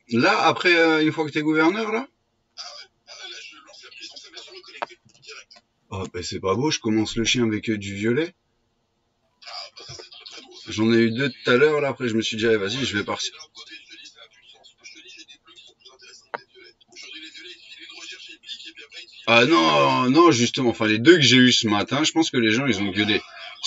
Là, après, une fois que t'es gouverneur, là? Oh, bah c'est pas beau, je commence le chien avec du violet. J'en ai eu deux tout à l'heure, là, après je me suis dit, allez, vas-y, je vais partir. Ah non, non, justement, enfin les deux que j'ai eu ce matin, je pense que les gens ils ont gueulé.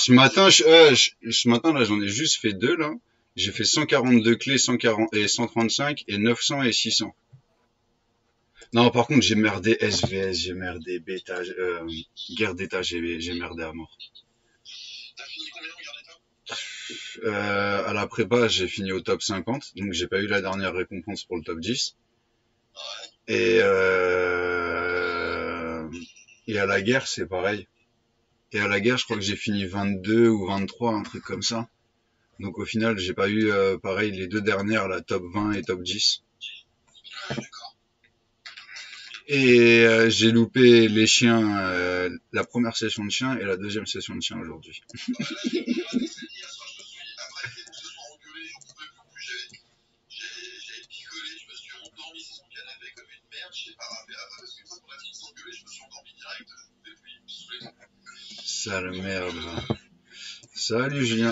Ce matin là, j'en ai juste fait deux là. J'ai fait 142 clés, 140 et 135 et 900 et 600. Non, par contre, j'ai merdé SVS, j'ai merdé bêta, guerre d'état, j'ai merdé à mort. À la prépa, j'ai fini au top 50, donc j'ai pas eu la dernière récompense pour le top 10. Et et à la guerre, c'est pareil. Et à la guerre, je crois que j'ai fini 22 ou 23, un truc comme ça. Donc au final, j'ai pas eu pareil les deux dernières, la top 20 et top 10. Et j'ai loupé les chiens, la première session de chiens et la deuxième session de chiens aujourd'hui. Sale merde. Salut Julien.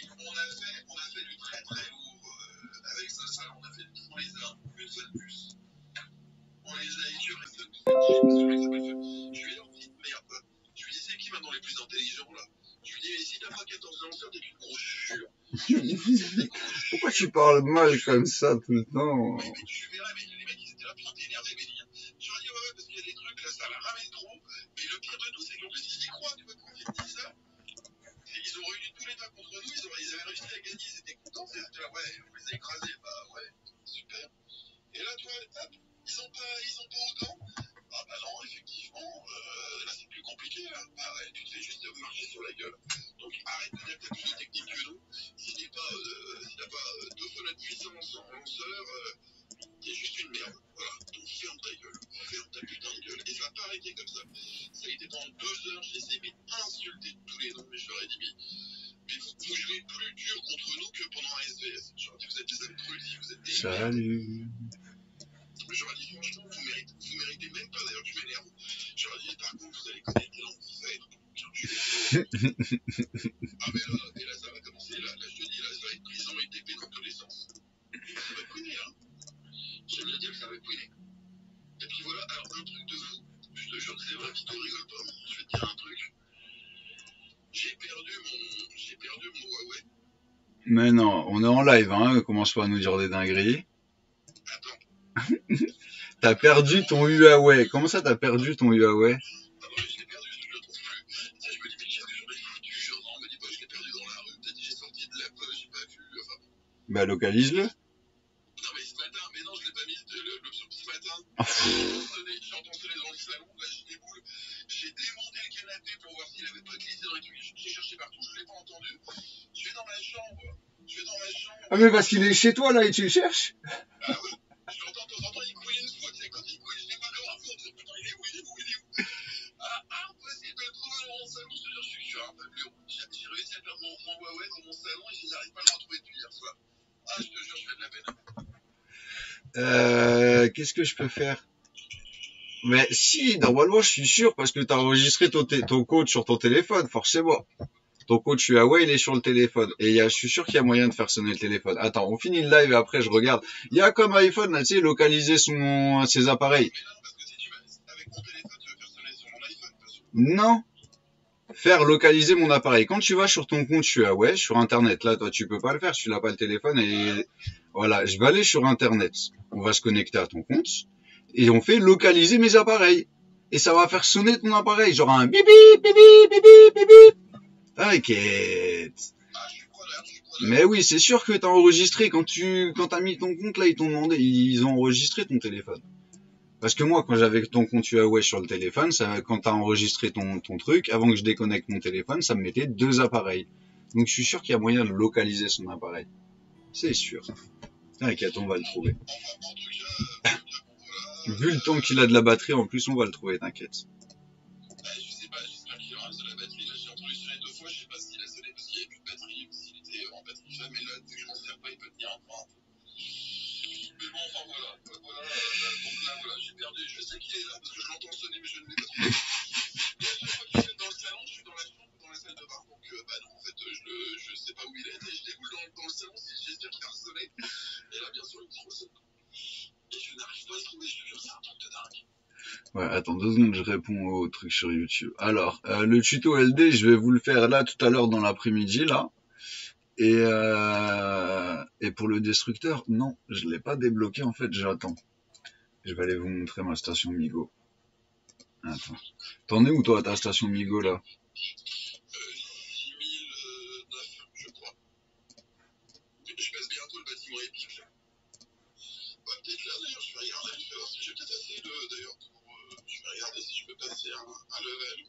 Pourquoi tu parles mal comme ça tout le temps? Salut. Mais non, on est en live, hein, commence pas à nous dire des dingueries. T'as perdu ton Huawei. Comment ça t'as perdu ton Huawei? Bah localise-le. Ah mais parce qu'il est chez toi là et tu le cherches? Qu'est-ce que je peux faire? Mais si, normalement je suis sûr parce que t'as enregistré ton code sur ton téléphone, forcément. Ton coach Huawei, il est sur le téléphone. Et je suis sûr qu'il y a moyen de faire sonner le téléphone. Attends, on finit le live et après je regarde. Il y a comme iPhone, tu sais, localiser ses appareils. Non. Faire localiser mon appareil. Quand tu vas sur ton compte Huawei, sur Internet, là, toi, tu peux pas le faire si tu n'as pas le téléphone. Et voilà, je vais aller sur Internet. On va se connecter à ton compte. Et on fait localiser mes appareils. Et ça va faire sonner ton appareil. Genre un bip bip bip bip bip bip bip. T'inquiète. Mais oui, c'est sûr que t'as enregistré quand t'as mis ton compte là, ils t'ont demandé, ils ont enregistré ton téléphone. Parce que moi, quand j'avais ton compte Huawei sur le téléphone, quand t'as enregistré ton truc, avant que je déconnecte mon téléphone, ça me mettait deux appareils. Donc je suis sûr qu'il y a moyen de localiser son appareil. C'est sûr. T'inquiète, on va le trouver. Vu le temps qu'il a de la batterie, en plus, on va le trouver, t'inquiète. sais qu'il est là parce que je l'entends sonner, mais je ne l'ai pas trouvé. Et à chaque fois que je suis dans le salon, je suis dans la chambre ou dans la salle de bain. Donc, bah non, en fait, je sais pas où il est. Et je déboule dans le salon si j'espère qu'il va ressonner. Et là, bien sûr, il me ressonne. Et je n'arrive pas à le trouver, je te jure, c'est un truc de dingue. Ouais, attends 2 secondes, je réponds au truc sur YouTube. Alors, le tuto LD, je vais vous le faire là tout à l'heure dans l'après-midi, là. Et pour le destructeur, non, je l'ai pas débloqué en fait, j'attends. Je vais aller vous montrer ma station Migo. Attends. T'en es où toi ta station Migo là? 6009, je crois. Je passe bientôt le bâtiment épique là. Bah, peut-être là d'ailleurs, je vais regarder, je vais voir si j'ai peut-être assez d'ailleurs pour. Je vais regarder si je peux passer un level.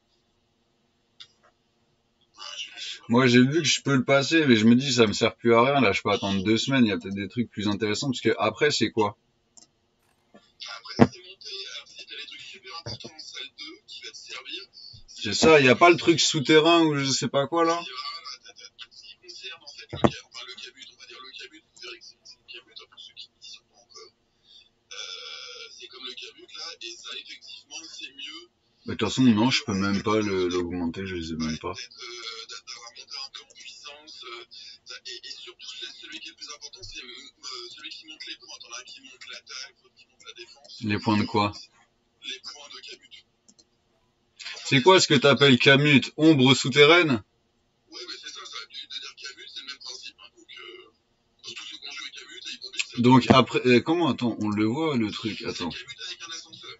Moi j'ai vu que je peux le passer, mais je me dis ça me sert plus à rien, là je peux attendre 2 semaines, il y a peut-être des trucs plus intéressants, parce que après c'est quoi? Après, c'est monté, alors si t'as les trucs super importants en salle 2 qui va te servir. C'est ça, il n'y a pas le truc souterrain ou je sais pas quoi là? Ce qui concerne en fait le cabut, on va dire le cabut, vous verrez que c'est le cabut, pour ceux qui n'y sont pas encore. C'est comme le cabut là, et ça effectivement c'est mieux. Mais de toute façon non, je peux même pas l'augmenter, je les ai même pas. D'avoir monté un peu en puissance, et surtout celui qui est le plus important, c'est celui qui monte les points. T'en as un qui monte l'attaque, l'autre qui monte la défense. Les points de quoi? Les points de cabut. C'est quoi ce que t'appelles Camut? Ombre souterraine? Ouais, mais c'est ça, ça a dû dire Camut, c'est le même principe. Hein, donc, tous ceux qui ont joué Camut, ils vont baisser. Donc après, comment, attends, on le voit le truc, attends. Camut avec un ascenseur.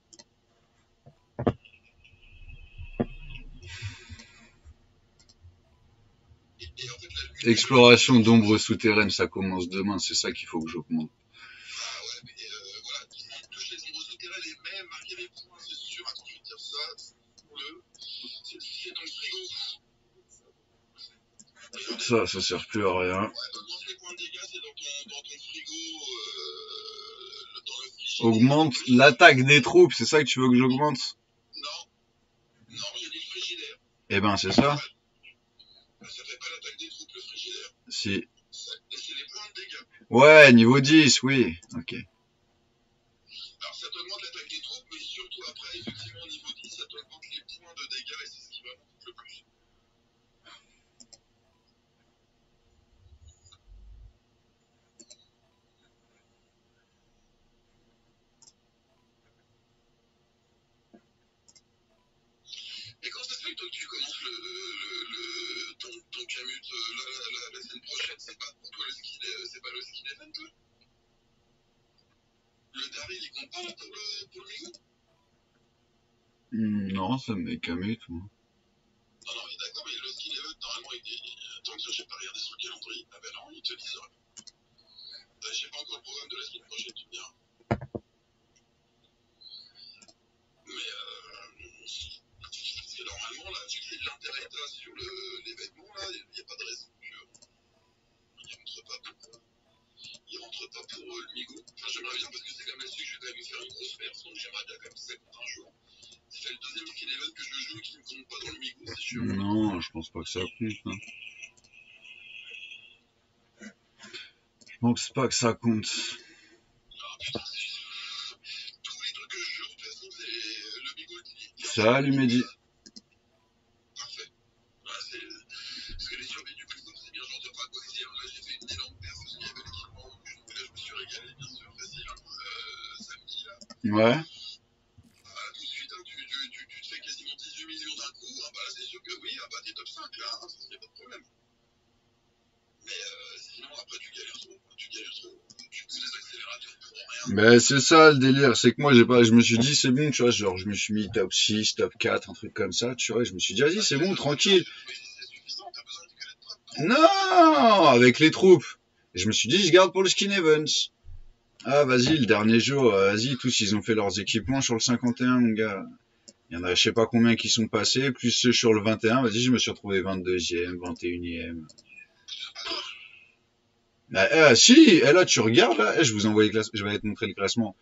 Et en fait, Exploration d'ombre souterraine, ça commence demain, c'est ça qu'il faut que j'augmente. Ah ouais, mais voilà, il touche les ombres souterraines et même marquer les points, c'est sûr. Attends, je vais te dire ça. C'est dans le frigo. Ça sert plus à rien. Ouais, augmente les points de dégâts, c'est dans ton frigo, dans le frigo. Augmente l'attaque des troupes, c'est ça que tu veux que j'augmente? Non, j'ai dit le frigidaire. Eh ben, c'est ça. Ça fait pas l'attaque des troupes, le frigidaire. Si. C'est les points de dégâts. Ouais, niveau 10, oui. Ok. Alors, ça t'augmente l'attaque des troupes, mais surtout après, effectivement, au niveau 10, ça t'augmente les points de dégâts, et c'est ce qui va monter le plus. Et quand ça se fait que toi, tu commences ton Camut la semaine prochaine, c'est pas pour toi c'est pas le skill event, toi? Le Daryl, il compte pas là pour le Migo? Non, ça me met Camut, moi. Non, mais d'accord, mais le skill event, normalement, tant que j'ai pas regardé sur le calendrier, ah ben non, il te disent rien. J'ai pas encore le programme de la semaine prochaine, tu me diras. Mais parce que normalement, là, vu que l'intérêt est là sur l'événement, là, il n'y a pas de raison qu'il rentre pas pour le Migo. Enfin, j'aimerais bien parce que c'est comme là-dessus que je vais quand même faire une grosse perte, donc j'aimerais bien quand même que ça compte un jour. C'est le deuxième skill event que je joue qui ne compte pas dans le Migo, c'est sûr. Non, je pense pas que ça compte. Hein. Je pense pas que ça compte. Ah putain, tous les trucs que je joue, de toute façon, c'est le Migo. Salut Mehdi. Parfait. Voilà, parce que les surveillés du plus c'est bien, j'en pas quoi dire. Là, j'ai fait une énorme perte parce qu'il y avait l'équipement. Là, je me suis régalé, bien sûr, facile. Samedi, là. Ouais. Tout de suite, hein, tu te fais quasiment 18 millions d'un coup. Ah bah, c'est sûr que oui, ah bah, t'es top 5 là, hein, ça serait pas de problème. Mais sinon, après, tu galères trop. Tu galères trop. Tu pousses des accélérateurs pour rien. Ben, c'est ça le délire, c'est que moi je me suis dit c'est bon, tu vois, genre je me suis mis top 6, top 4, un truc comme ça, tu vois, et je me suis dit vas-y c'est bon, tranquille. Mais c'est suffisant, t'as besoin que les troupes. Non, avec les troupes. Et je me suis dit je garde pour le skin events. Ah vas-y, le dernier jour, vas-y, tous ils ont fait leurs équipements sur le 51, mon gars. Il y en a je sais pas combien qui sont passés, plus ceux sur le 21, vas-y, je me suis retrouvé 22e, 21e. Bah, si, là tu regardes, là, je vous envoie je vais te montrer le classement.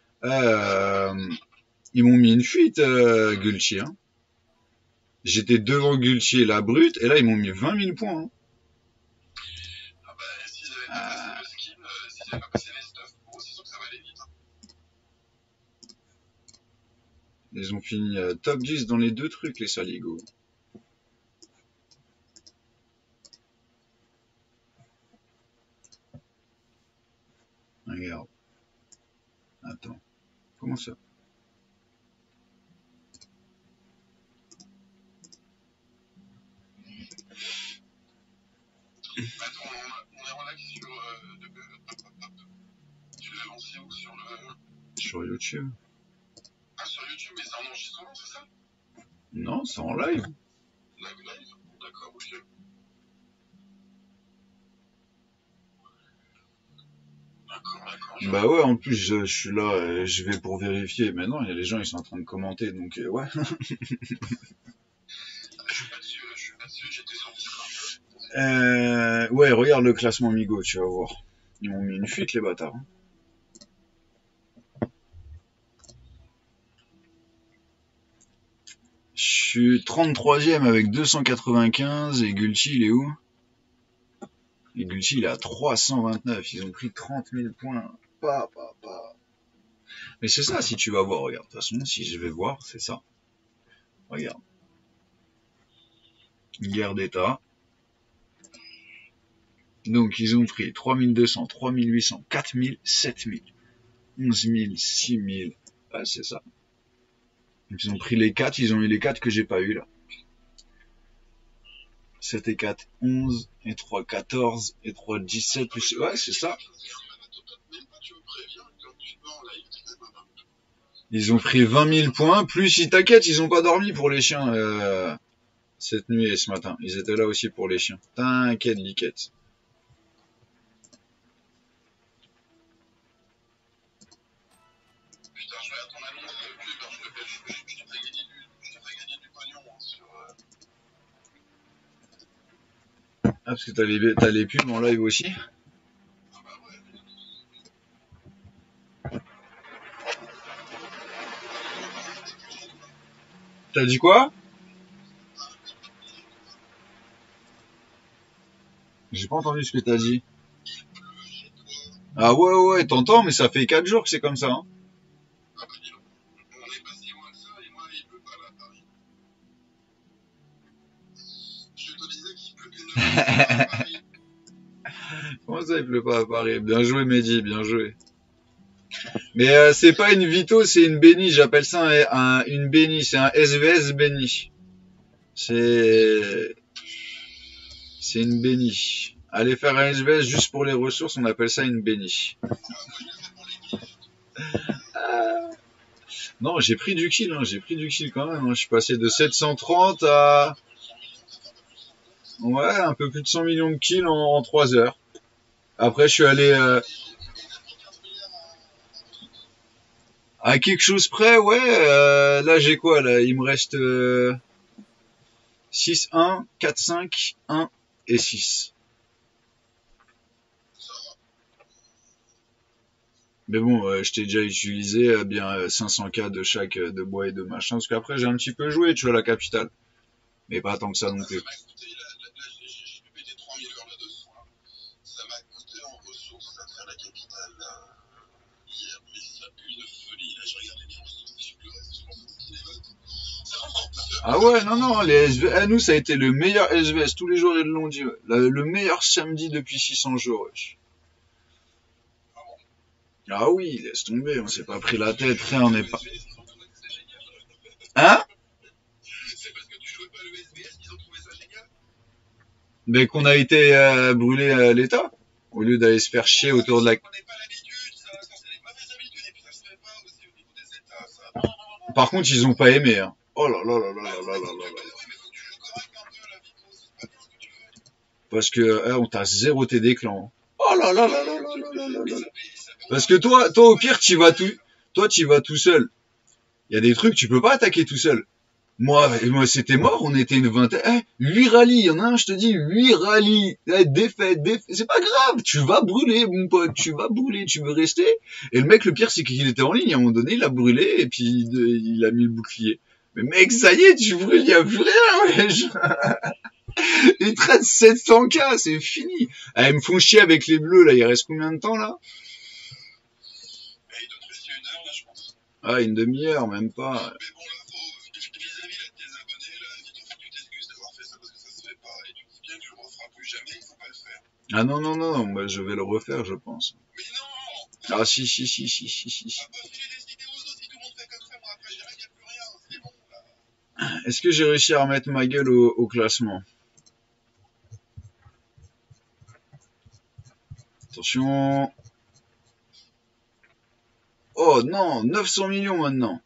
Ils m'ont mis une fuite, Gulchi. Hein. J'étais devant Gulchi et la brute, et là ils m'ont mis 20 000 points. Hein. Ah bah, s'ils avaient pas passé le skin, s'ils avaient pas passé les stuff, bon, c'est sûr que ça va aller vite. Hein. Ils ont fini top 10 dans les deux trucs, les saligots. Regarde. Attends. Comment ça? Attends, on est relax sur... tu l'as lancé où sur le... Sur YouTube. Ah, sur YouTube, mais c'est en enregistrement, c'est ça? Non, c'est en live. Live? D'accord, ok. D'accord. Bah ouais, en plus, je suis là, je vais pour vérifier. Mais non, il y a les gens, ils sont en train de commenter, donc ouais. Je suis pas dessus, j'étais sur Discord. Ouais, regarde le classement Migo, tu vas voir. Ils m'ont mis une fuite, les bâtards. Je suis 33e avec 295 et Gulchi, il est où? Et Gulchi, il est à 329. Ils ont pris 30 000 points. Mais c'est ça, si tu vas voir, regarde. De toute façon, si je vais voir, c'est ça. Regarde. Guerre d'État. Donc, ils ont pris 3200, 3800, 4000, 7000, 11000, 6000. Ah, c'est ça. Donc, ils ont pris les 4, ils ont eu les 4 que j'ai pas eu là. 7 et 4, 11, et 3, 14, et 3, 17, plus... Ouais, c'est ça. Ils ont pris 20 000 points, plus ils t'inquiètent, ils ont pas dormi pour les chiens cette nuit et ce matin. Ils étaient là aussi pour les chiens. T'inquiète, Biquette. Putain, je regarde ton annonce de pub, je te fais gagner du pognon sur... Ah, parce que t'as les pubs en live aussi. Ah bah ouais. T'as dit quoi? J'ai pas entendu ce que t'as dit. Ah ouais, t'entends, mais ça fait 4 jours que c'est comme ça. Hein. Ah bah dis donc, on est pas si loin que ça, et moi il pleut pas là à Paris. Je te disais qu'il pleut une à Paris. Comment ça, il pleut pas à Paris? Bien joué, Mehdi, bien joué. Mais c'est pas une Vito, c'est une Béni. J'appelle ça une Béni. C'est un SVS Béni. C'est une Béni. Allez faire un SVS juste pour les ressources, on appelle ça une Béni. Non, j'ai pris du kill, hein. J'ai pris du kill quand même. Hein. Je suis passé de 730 à... Ouais, un peu plus de 100 millions de kills en 3 heures. Après, je suis allé... À quelque chose près, ouais. Là, j'ai quoi là? Il me reste 6, 1, 4, 5, 1 et 6. Mais bon, je t'ai déjà utilisé bien 500K de chaque de bois et de machin. Parce qu'après, j'ai un petit peu joué, tu vois, la capitale. Mais pas tant que ça non plus. Ça m'a coûté, j'ai pété 3000 heures là-dessus. Ça m'a coûté en ressources à faire la capitale hier. Mais ça a une folie. Là, j'ai regardé les ressources et je pleurais. Je pense que c'est les votes. Ça m'a encore plus. Ah ouais, non, les SVS, nous, ça a été le meilleur SVS. Tous les jours, ils l'ont dit. Ouais. Le meilleur samedi depuis 600 jours. Ouais. Ah oui, laisse tomber, on s'est pas pris la tête, rien, on n'est pas... Hein? C'est parce que tu jouais pas le SBS qu'ils ont trouvé ça génial? Mais qu'on a été brûlé à l'État, au lieu d'aller se faire chier autour de la... On n'est pas l'habitude, ça c'est les mauvaises habitudes, et puis ça se fait pas aussi au niveau des États, ça. Par contre, ils ont pas aimé, hein. Oh là là là là là là là là là. Mais faut que tu joues correct un peu à la Vito, c'est pas bien ce que tu fais. Parce que on t'a zéroté des clans. Oh là là là là là là là là là. Parce que toi au pire, tu vas tout seul. Il y a des trucs, tu peux pas attaquer tout seul. Moi c'était mort, on était une vingtaine. 8 rallyes, il y en a un, je te dis, 8 rallyes. Défaite. C'est pas grave, tu vas brûler, mon pote, tu vas brûler, tu veux rester. Et le mec, le pire, c'est qu'il était en ligne, à un moment donné, il a brûlé, et puis il a mis le bouclier. Mais mec, ça y est, tu brûles, il y a plus rien, wesh. Ils traitent 700K, c'est fini. Ah, ils me font chier avec les bleus, là, il reste combien de temps, là? Il doit te rester 1 heure, là, je pense. Ah, une demi-heure, même pas. Mais bon, là, vis-à-vis là, de tes abonnés, là, il faut que tu t'excuses d'avoir fait ça parce que ça se fait pas. Et tu dis bien que je le referai plus jamais, il faut pas le faire. Ah non, non, non, non, moi je vais le refaire, je pense. Mais non! Ah si, si, si, si, si, si. On va pas filer des idées aux autres si tout le monde fait comme ça. Moi, après, j'arrête, il n'y a plus rien. C'est bon, là. Est-ce que j'ai réussi à remettre ma gueule au classement? Attention. Oh non, 900 millions maintenant.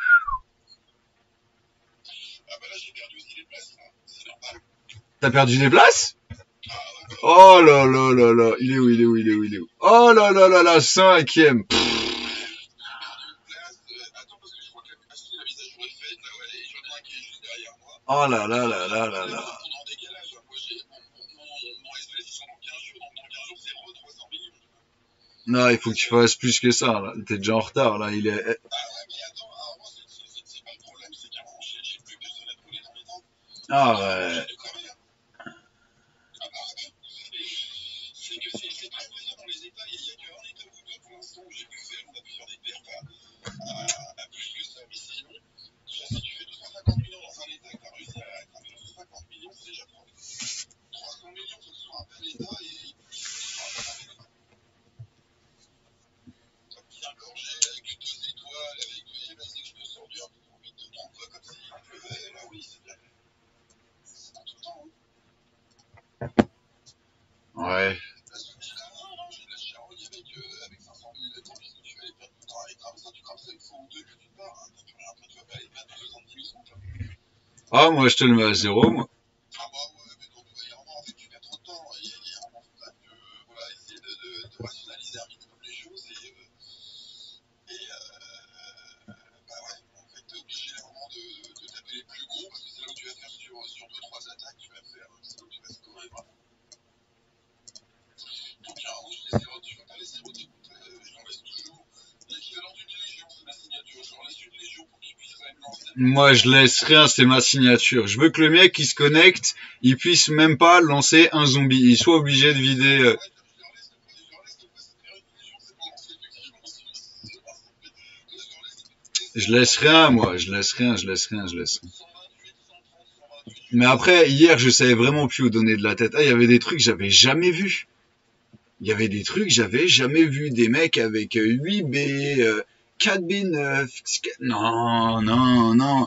Ah bah là, j'ai perdu aussi les places, là. C'est normal. T'as perdu des places? Ah ouais. Oh là là là là, il est où, il est où, il est où, il est où? Oh là là là là, cinquième. J'ai perdu une place. Attends, parce que je crois que la mise à jour est faite, là, ouais. Et j'en ai un qui est juste derrière moi. Oh là là là là là Les là. autres sont en décalage. Moi, j'ai mon SLS, ils sont dans 15 jours. Donc, dans 15 jours, c'est 300 millions. Non, il faut que tu fasses plus que ça, là. T'es déjà en retard, là. Il est... Ah ouais, mais attends, alors moi, c'est pas le problème, c'est qu'à un moment, j'ai plus personne à brûler dans mes dents. Ah ouais. J'ai crevé, hein. Ah bah, c'est que c'est très présent dans les États. Il y a qu'un État ou deux pour l'instant où j'ai pu faire, on a pu faire des pertes à plus que ça. Mais sinon, déjà, si tu fais 250 millions dans un État et que tu as réussi à attraper 250 millions, c'est déjà fort. 300 millions, il faut que ce soit un bel État et plus que ce soit un bel État. Bien gorgé, avec 2 étoiles, avec vas-y que je te sors du 1, tu envie de te prendre quoi comme s'il pleuvait. Là, oui, c'est bien. C'est pas tout le temps, hein. Ouais. Parce que là, non, j'ai de la charogne avec 500 000 tant pis, tu vas aller perdre tout le temps à aller cramer ça, tu crames ça une fois ou deux, puis tu pars. Hein. T'as plus rien, tu vas pas aller perdre 70 000 toi. Ah, moi, je te le mets à zéro, moi. Ah bah ouais, mais donc, il y a un moment, en fait, tu perds trop de temps. Il y a un moment, faudra que, voilà, essayer de rationaliser un minimum les choses bah ouais, en fait, t'es obligé à un moment de taper les plus gros parce que c'est là où tu vas faire sur 2-3 attaques, tu vas faire, c'est là où tu vas scorer vraiment. Donc, à un moment, tu vas pas laisser roter, j'en laisse toujours. L'équivalent d'une légion, c'est ma signature. J'en laisse une légion pour qu'il puisse quand même lancer. Moi, je laisse rien, c'est ma signature. Je veux que le mec qui se connecte, il puisse même pas lancer un zombie. Il soit obligé de vider... Ouais, je leur laisse le faire une légion, c'est pour lancer effectivement. Je laisse rien, moi. Je laisse rien, je laisse rien, je laisse rien. 128, 130, 128. Mais après, hier, je savais vraiment plus où donner de la tête. Ah, il y avait des trucs que j'avais jamais vus. Il y avait des trucs que j'avais jamais vus. Des mecs avec 8B, 4B9. Non, non, non.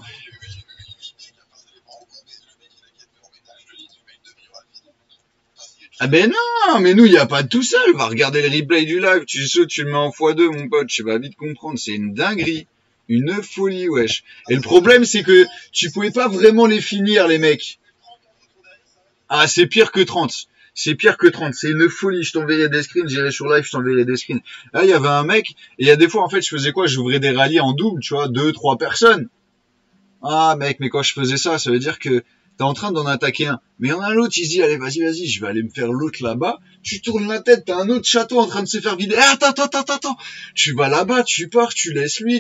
Ah ben non, mais nous, il n'y a pas de tout seul. Va regarder le replay du live. Tu sautes, tu le mets en x2, mon pote. Tu vas vite comprendre. C'est une dinguerie. Une folie, wesh. Et le problème, c'est que tu pouvais pas vraiment les finir, les mecs. Ah, c'est pire que 30. C'est pire que 30. C'est une folie. Je t'enverrai des screens. J'irai sur live, je t'enverrai des screens. Là, il y avait un mec. Et il y a des fois, en fait, je faisais quoi? J'ouvrais des rallyes en double, tu vois. 2, 3 personnes. Ah, mec, mais quand je faisais ça, ça veut dire que t'es en train d'en attaquer un. Mais il y en a un autre, il se dit, allez, vas-y, vas-y, je vais aller me faire l'autre là-bas. Tu tournes la tête, t'as un autre château en train de se faire vider. Ah, attends. Tu vas là-bas, tu pars, tu laisses lui,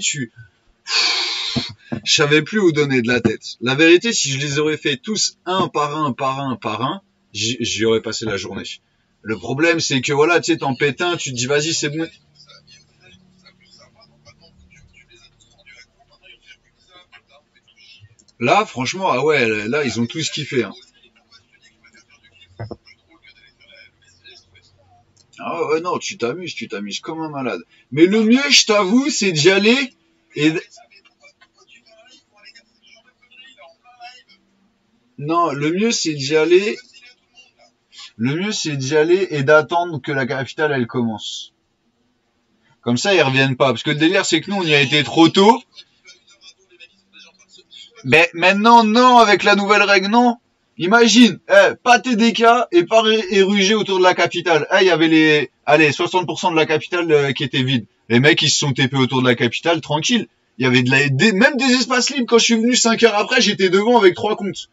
je savais plus où donner de la tête. La vérité, si je les aurais fait tous un par un, j'y aurais passé la journée. Le problème, c'est que voilà, tu sais, t'en pètes un, tu te dis, vas-y, c'est bon. Là, franchement, ah ouais, là, ils ont tous kiffé. Hein. Ah ouais, non, tu t'amuses comme un malade. Mais le mieux, je t'avoue, c'est d'y aller et... Non, le mieux, c'est d'y aller... Le mieux, c'est d'y aller et d'attendre que la capitale, elle commence. Comme ça, ils reviennent pas. Parce que le délire, c'est que nous, on y a été trop tôt. Mais maintenant, non, avec la nouvelle règle, non. Imagine, pas TDK et pas érugé autour de la capitale. Il y avait les, allez, 60% de la capitale qui était vide. Les mecs, ils se sont TP autour de la capitale, tranquille. Il y avait même des espaces libres. Quand je suis venu 5 heures après, j'étais devant avec 3 comptes.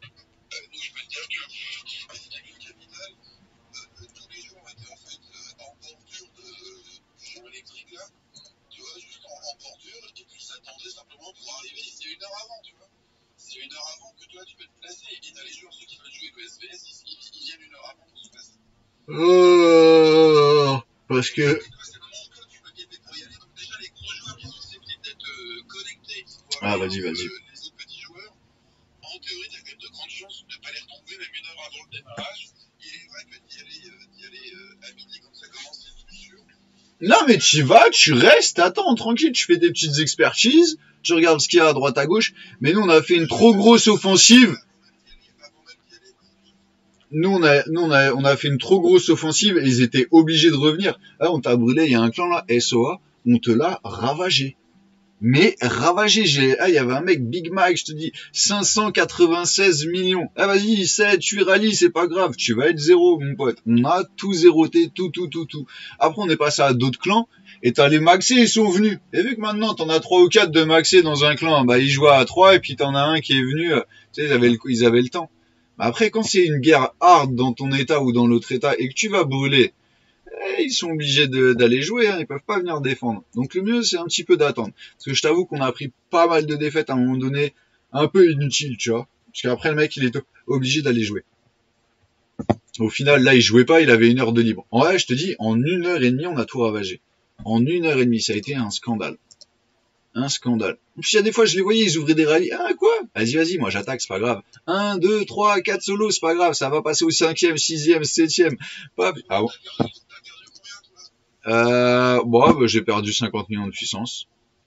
Une heure avant que toi tu peux te placer et t'as les joueurs ceux qui veulent jouer que SVS ils viennent une heure avant pour se placer. Parce que C'est le moment où toi tu peux t'aider pour y aller donc déjà les gros joueurs qui sont susceptibles d'être Ah, vas-y, vas-y. les autres petits joueurs, en théorie, tu as quand même de grandes chances de ne pas les retrouver même une heure avant le démarrage. Il est vrai que d'y aller à midi quand ça commence, c'est plus sûr. Non, mais tu vas, tu restes, attends, tranquille, tu fais des petites expertises, tu regardes ce qu'il y a à droite à gauche. Mais nous, on a fait une trop grosse offensive. On a fait une trop grosse offensive et ils étaient obligés de revenir. Là, on t'a brûlé, il y a un clan là, SOA, on te l'a ravagé. Mais ravagé, il y avait un mec, Big Mike, je te dis, 596 millions. Ah, vas-y, 7, 8 rallyes, c'est pas grave, tu vas être zéro, mon pote. On a tout zéroté, tout. Après, on est passé à d'autres clans, et t'as les maxés, ils sont venus. Et vu que maintenant, t'en as 3 ou 4 de maxés dans un clan, bah, ils jouaient à 3, et puis t'en as un qui est venu, tu sais, ils avaient le temps. Après, quand c'est une guerre hard dans ton état ou dans l'autre état, et que tu vas brûler, ils sont obligés d'aller jouer, hein, ils peuvent pas venir défendre. Donc le mieux, c'est un petit peu d'attendre. Parce que je t'avoue qu'on a pris pas mal de défaites à un moment donné, un peu inutiles, tu vois. Parce qu'après, le mec, il est obligé d'aller jouer. Au final, là, il jouait pas, il avait une heure de libre. En vrai, je te dis, en 1 heure et demie, on a tout ravagé. En 1 heure et demie, ça a été un scandale. Un scandale. Puis il y a des fois, je les voyais, ils ouvraient des rallyes. Ah, quoi? Vas-y, moi j'attaque, c'est pas grave. 1, 2, 3, 4 solos, c'est pas grave, ça va passer au 5e, 6e, 7e. Ah bon. Bon, bah, j'ai perdu 50 millions de puissance.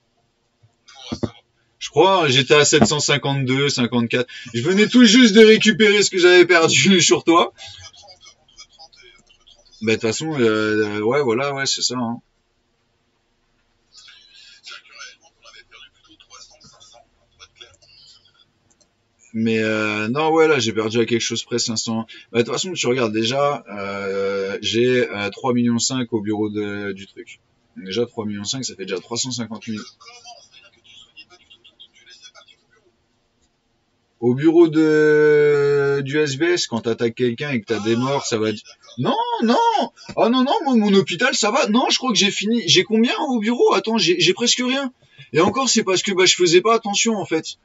Je crois, j'étais à 752, 54. Je venais tout juste de récupérer ce que j'avais perdu sur toi. Bah, de toute façon, ouais, voilà, ouais, c'est ça, hein. Mais non, ouais, là, j'ai perdu à quelque chose près 500. Bah, de toute façon, tu regardes déjà, j'ai 3,5 millions au bureau du truc. Donc déjà, 3,5 millions, ça fait déjà 350 000. Au bureau du SBS, quand t'attaques quelqu'un et que t'as des morts, ça va... Non, non. Ah non, moi, mon hôpital, ça va. Non, je crois que j'ai fini. J'ai combien au bureau? Attends, j'ai presque rien. Et encore, c'est parce que bah, je faisais pas attention, en fait.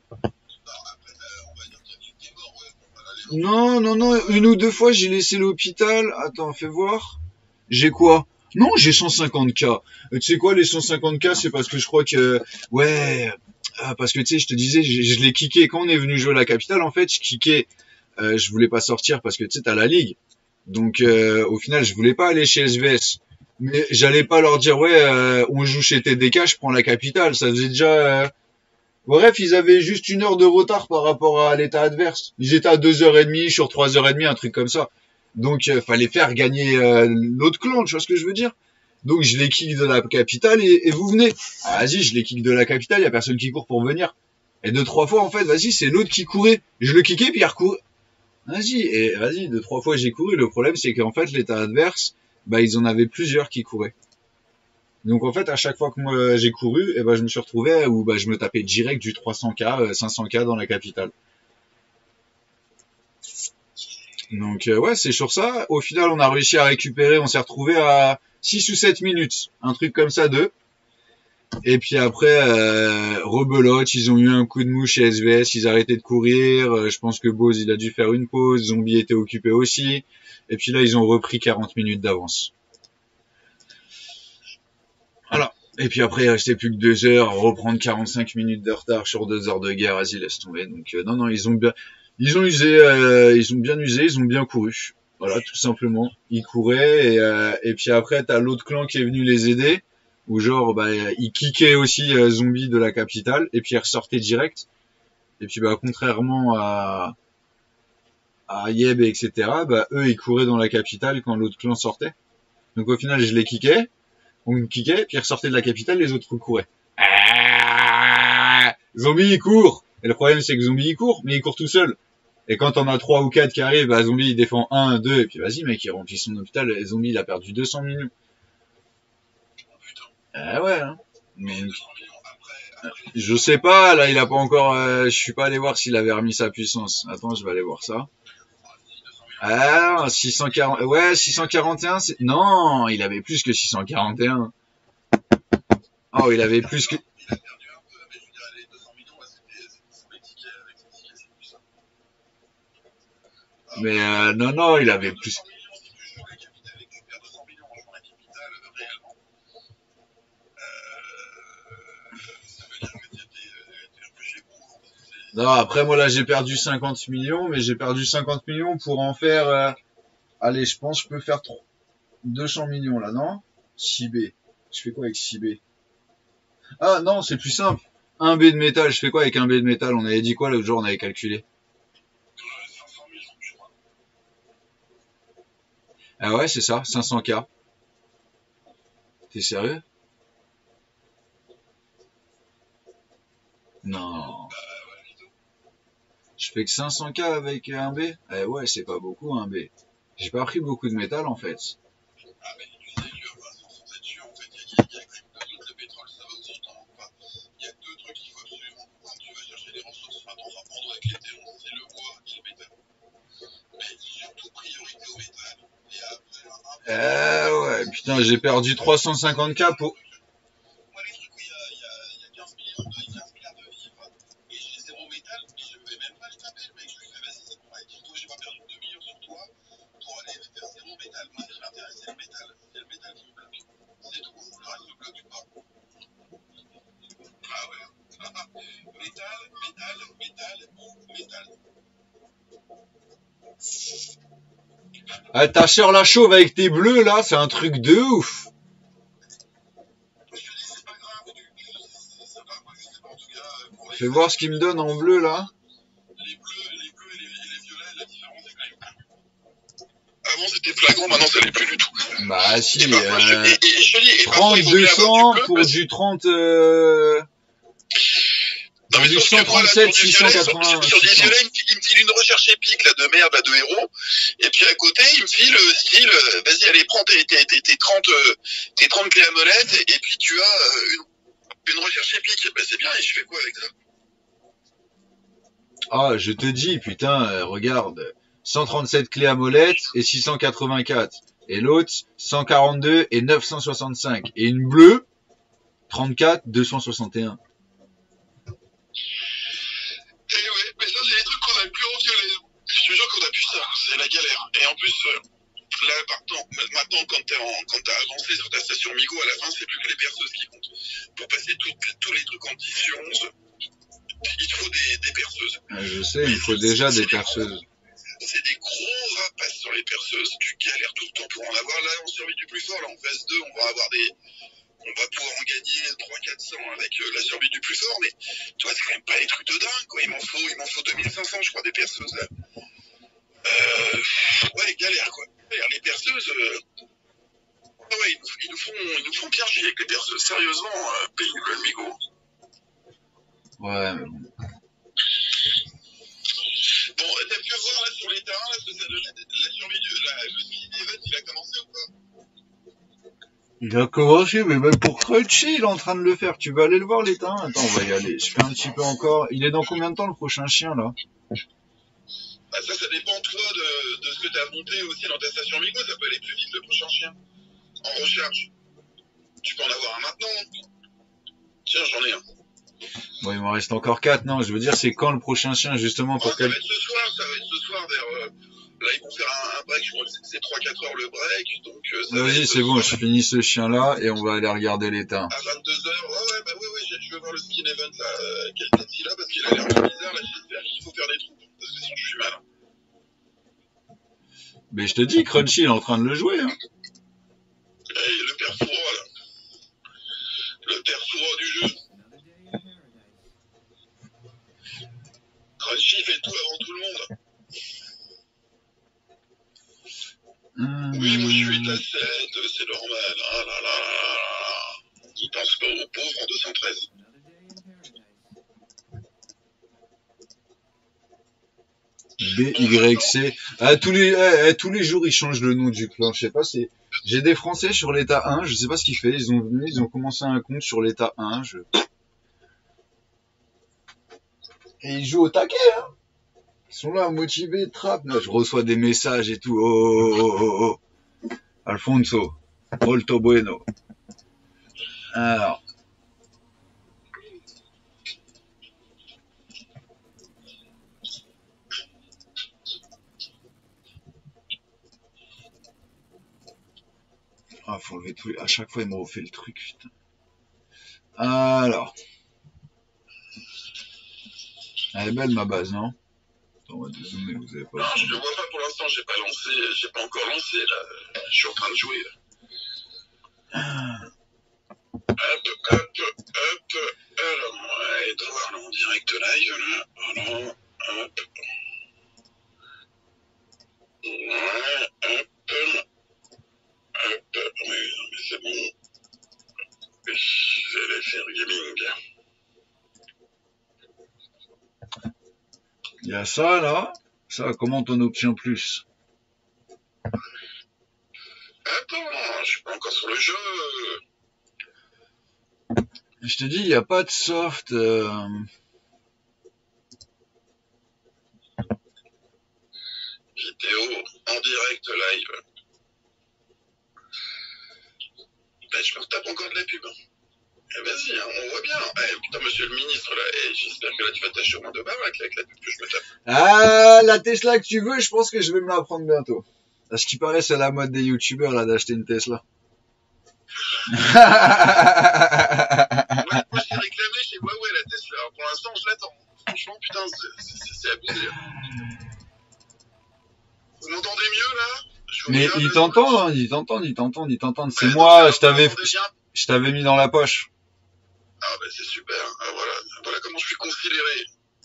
Non, 1 ou 2 fois, j'ai laissé l'hôpital. Attends, fais voir. J'ai quoi? Non, j'ai 150K. Tu sais quoi, les 150K, c'est parce que je crois que... Ouais, parce que tu sais, je te disais, je l'ai kické. Quand on est venu jouer à la capitale, en fait, je kickais. Je voulais pas sortir parce que tu sais, t'as la ligue. Donc, au final, je voulais pas aller chez SVS. Mais j'allais pas leur dire, ouais, on joue chez TDK, je prends la capitale. Ça faisait déjà... Bref, ils avaient juste 1 heure de retard par rapport à l'état adverse. Ils étaient à 2 heures et demie sur 3 heures et demie, un truc comme ça. Donc, fallait faire gagner l'autre clan, tu vois ce que je veux dire? Donc, je les kick de la capitale et vous venez. Ah, vas-y, je les kick de la capitale, y a personne qui court pour venir. Et 2, 3 fois, en fait, vas-y, c'est l'autre qui courait. Je le kickais, puis il recourait. Vas-y, 2, 3 fois j'ai couru. Le problème, c'est qu'en fait, l'état adverse, bah, ils en avaient plusieurs qui couraient. Donc en fait, à chaque fois que moi j'ai couru, et ben je me suis retrouvé où bah, je me tapais direct du 300K, 500K dans la capitale. Donc ouais, c'est sur ça. Au final, on a réussi à récupérer, on s'est retrouvé à 6 ou 7 minutes, un truc comme ça d'eux. Et puis après, rebelote, ils ont eu un coup de mou chez SVS, ils arrêtaient de courir. Je pense que Bose, il a dû faire une pause, Zombie était occupé aussi. Et puis là, ils ont repris 40 minutes d'avance. Voilà. Et puis après, il restait plus que 2 heures, reprendre 45 minutes de retard sur 2 heures de guerre, vas-y, laisse tomber. Donc non, ils ont bien usé, ils ont bien usé, ils ont bien couru. Voilà, tout simplement. Ils couraient et puis après, t'as l'autre clan qui est venu les aider, où genre, bah, ils kickaient aussi Zombie de la capitale, et puis ils ressortaient direct. Et puis bah, contrairement à Yeb, etc., bah, eux, ils couraient dans la capitale quand l'autre clan sortait. Donc au final, je les kickais. On me kickait, puis il ressortait de la capitale, les autres couraient. Zombie, il court. Et le problème, c'est que Zombie, il court, mais il court tout seul. Et quand on a 3 ou 4 qui arrivent, bah, Zombie, il défend 1, 2, et puis vas-y, mec, il remplit son hôpital, et Zombie, il a perdu 200 millions. Ouais, hein. Mais, je sais pas, là, il a pas encore, je suis pas allé voir s'il avait remis sa puissance. Attends, je vais aller voir ça. Ah, 640, ouais, 641, non, il avait plus que 641. Oh, il avait plus que, mais non, il avait plus. Non, après, moi, là, j'ai perdu 50 millions, mais j'ai perdu 50 millions pour en faire, allez, je pense que je peux faire 200 millions, là, non? 6B. Je fais quoi avec 6B? Ah, non, c'est plus simple. 1B de métal, je fais quoi avec 1B de métal? On avait dit quoi l'autre jour, on avait calculé? 500 000, je crois. Ah ouais, c'est ça, 500K. T'es sérieux? Non. Je fais que 500K avec un B? Eh ouais, c'est pas beaucoup un B. J'ai pas pris beaucoup de métal en fait. Ah, mais tu sais que, bah, sans être sûr, en fait, il y a que le pétrole, ça va aussi, je t'en manque pas. Il y a deux trucs qu'il faut absolument quand tu vas chercher les ressources maintenant à prendre avec les terres, c'est le bois et le métal. Mais surtout priorité au métal. Et après, un peu. Eh ouais, putain, j'ai perdu 350K pour... Moi, les trucs où il y a 15 millions, 15 milliards de livres et j'ai zéro métal, je ne vais même pas le taper, le mec. Je lui fais, vas-y, c'est bon, dis-toi, j'ai pas perdu 2 millions sur toi pour aller faire zéro métal. Moi, ce qui m'intéresse, c'est le métal. C'est le métal qui me bloque. C'est tout. Le reste ne bloque pas. Ah ouais. Métal, métal, métal ou métal. Ah, ta sœur la chauve avec tes bleus là, c'est un truc de ouf. Je te dis, c'est pas grave. Ça va, moi, je sais pas, en tout cas, pour les Fais voir ce qu'il me donne en bleu là. les bleus et les violets, la différence est quand même plus. Avant, c'était flagrant, maintenant, ça l'est plus du tout. Bah si, Et parfois, je te dis, et parfois, 30 il vaut mieux avoir 200 du bleu. pour du 30... Non, mais du sauf que moi, là, 137 sur du violet, 680. sur des violets, il me file une recherche épique, là, de merde, là, de héros. Et puis, à côté, il me file, style, vas-y, allez, prends tes 30 clés à molette, et puis tu as une recherche épique. Ben, c'est bien, et je fais quoi avec ça? Ah, je te dis, putain, regarde. 137 clés à molette et 684. Et l'autre, 142 et 965. Et une bleue, 34, 261. Et ouais, mais ça, c'est des trucs qu'on a plus en violet. Je te jure qu'on a plus ça, c'est la galère. Et en plus, là, maintenant, quand t'as avancé sur ta station Migo, à la fin, c'est plus que les perceuses qui comptent. Pour passer tous les trucs en 10 sur 11, il te faut des perceuses. Je sais, il faut déjà des perceuses. C'est des gros rapaces sur les perceuses. Tu galères tout le temps pour en avoir. Là, on survit du plus fort. Là, en phase 2, on va pouvoir en gagner 300-400 avec la survie du plus fort. Mais tu vois, c'est quand même pas des trucs de dingue, quoi. Il m'en faut 2500, je crois, des perceuses, là. Ouais, galère, quoi. Les perceuses, ouais, ils nous font bien chier avec les perceuses. Sérieusement, pénible, le Migo. Ouais, mais bon. Bon, t'as pu voir, là, sur les terrains, là, la survie le mini-event, il a commencé ou pas? Il a commencé, mais même pour Crunchy, il est en train de le faire. Tu vas aller le voir, les terrains? Attends, on va y aller. Je fais un petit peu encore. Il est dans combien de temps, le prochain chien, là? Bah, ça dépend, toi, de ce que t'as monté aussi dans ta station Migo. Ça peut aller plus vite, le prochain chien. En recharge. Tu peux en avoir un maintenant. Tiens, j'en ai un. Bon, il m'en reste encore 4, non? Je veux dire, c'est quand le prochain chien, justement, pour Ça va être ce soir vers... là, ils vont faire un break, je crois que c'est 3-4 heures le break. Donc, vas-y, c'est bon, je finis ce chien-là et on va aller regarder l'état. À 22h, ouais, bah oui, je veux voir le skin event, là, Keltati, là, parce qu'il a l'air un peu bizarre, là, j'espère qu'il faut faire des trucs, parce que sinon, je suis mal. Mais je te dis, Crunchy, il est en train de le jouer, hein. Hey, le père Fouras, là. Le père Fouras du jeu. Crunchy fait tout avant tout le monde. Oui, moi je suis à 7, c'est normal. Ah là là là là. Il pense pas aux pauvres en 213. BYC. Ah, tous les jours, ils changent le nom du clan. Je sais pas, j'ai des Français sur l'état 1, je sais pas ce qu'ils font. Ils ont commencé un compte sur l'état 1, et ils jouent au taquet, hein. Ils sont là, motivés, trap. Là, je reçois des messages et tout. Oh. Alfonso. Molto bueno. Alors. Ah, faut enlever tout. À chaque fois, il me refait le truc, putain. Alors. Elle est belle ma base, non? Attends, on va dézoomer, vous avez pas Non, je le ne vois pas pour l'instant, j'ai pas encore lancé là. Je suis en train de jouer là. Hop, hop, hop. Alors, ouais, Edouard là en direct live là. Alors, hop. Ouais, hop. Hop. Oui, non, mais c'est bon. Je vais faire gaming. Il y a ça là. Ça, comment t'en obtiens plus? Attends, je suis pas encore sur le jeu. Je te dis, il n'y a pas de soft. Vidéo en direct live. Ben, je me tape encore de la pub. Eh, vas-y, hein, on voit bien. Eh, putain, monsieur le ministre, là, j'espère que là, tu vas tâcher au moins de baraque avec la pub que je me tape. Ah, la Tesla que tu veux, je pense que je vais me la prendre bientôt. À ce qui paraît, c'est la mode des youtubeurs là d'acheter une Tesla. Moi, je l'ai réclamé chez Huawei, la Tesla. Pour l'instant, je l'attends. Franchement, putain, c'est abusé. Vous m'entendez mieux, là? Mais ils t'entendent, ils t'entendent. C'est Ben, moi, non, je t'avais mis dans la poche. Ah, ben, c'est super. Ah, voilà comment je suis considéré.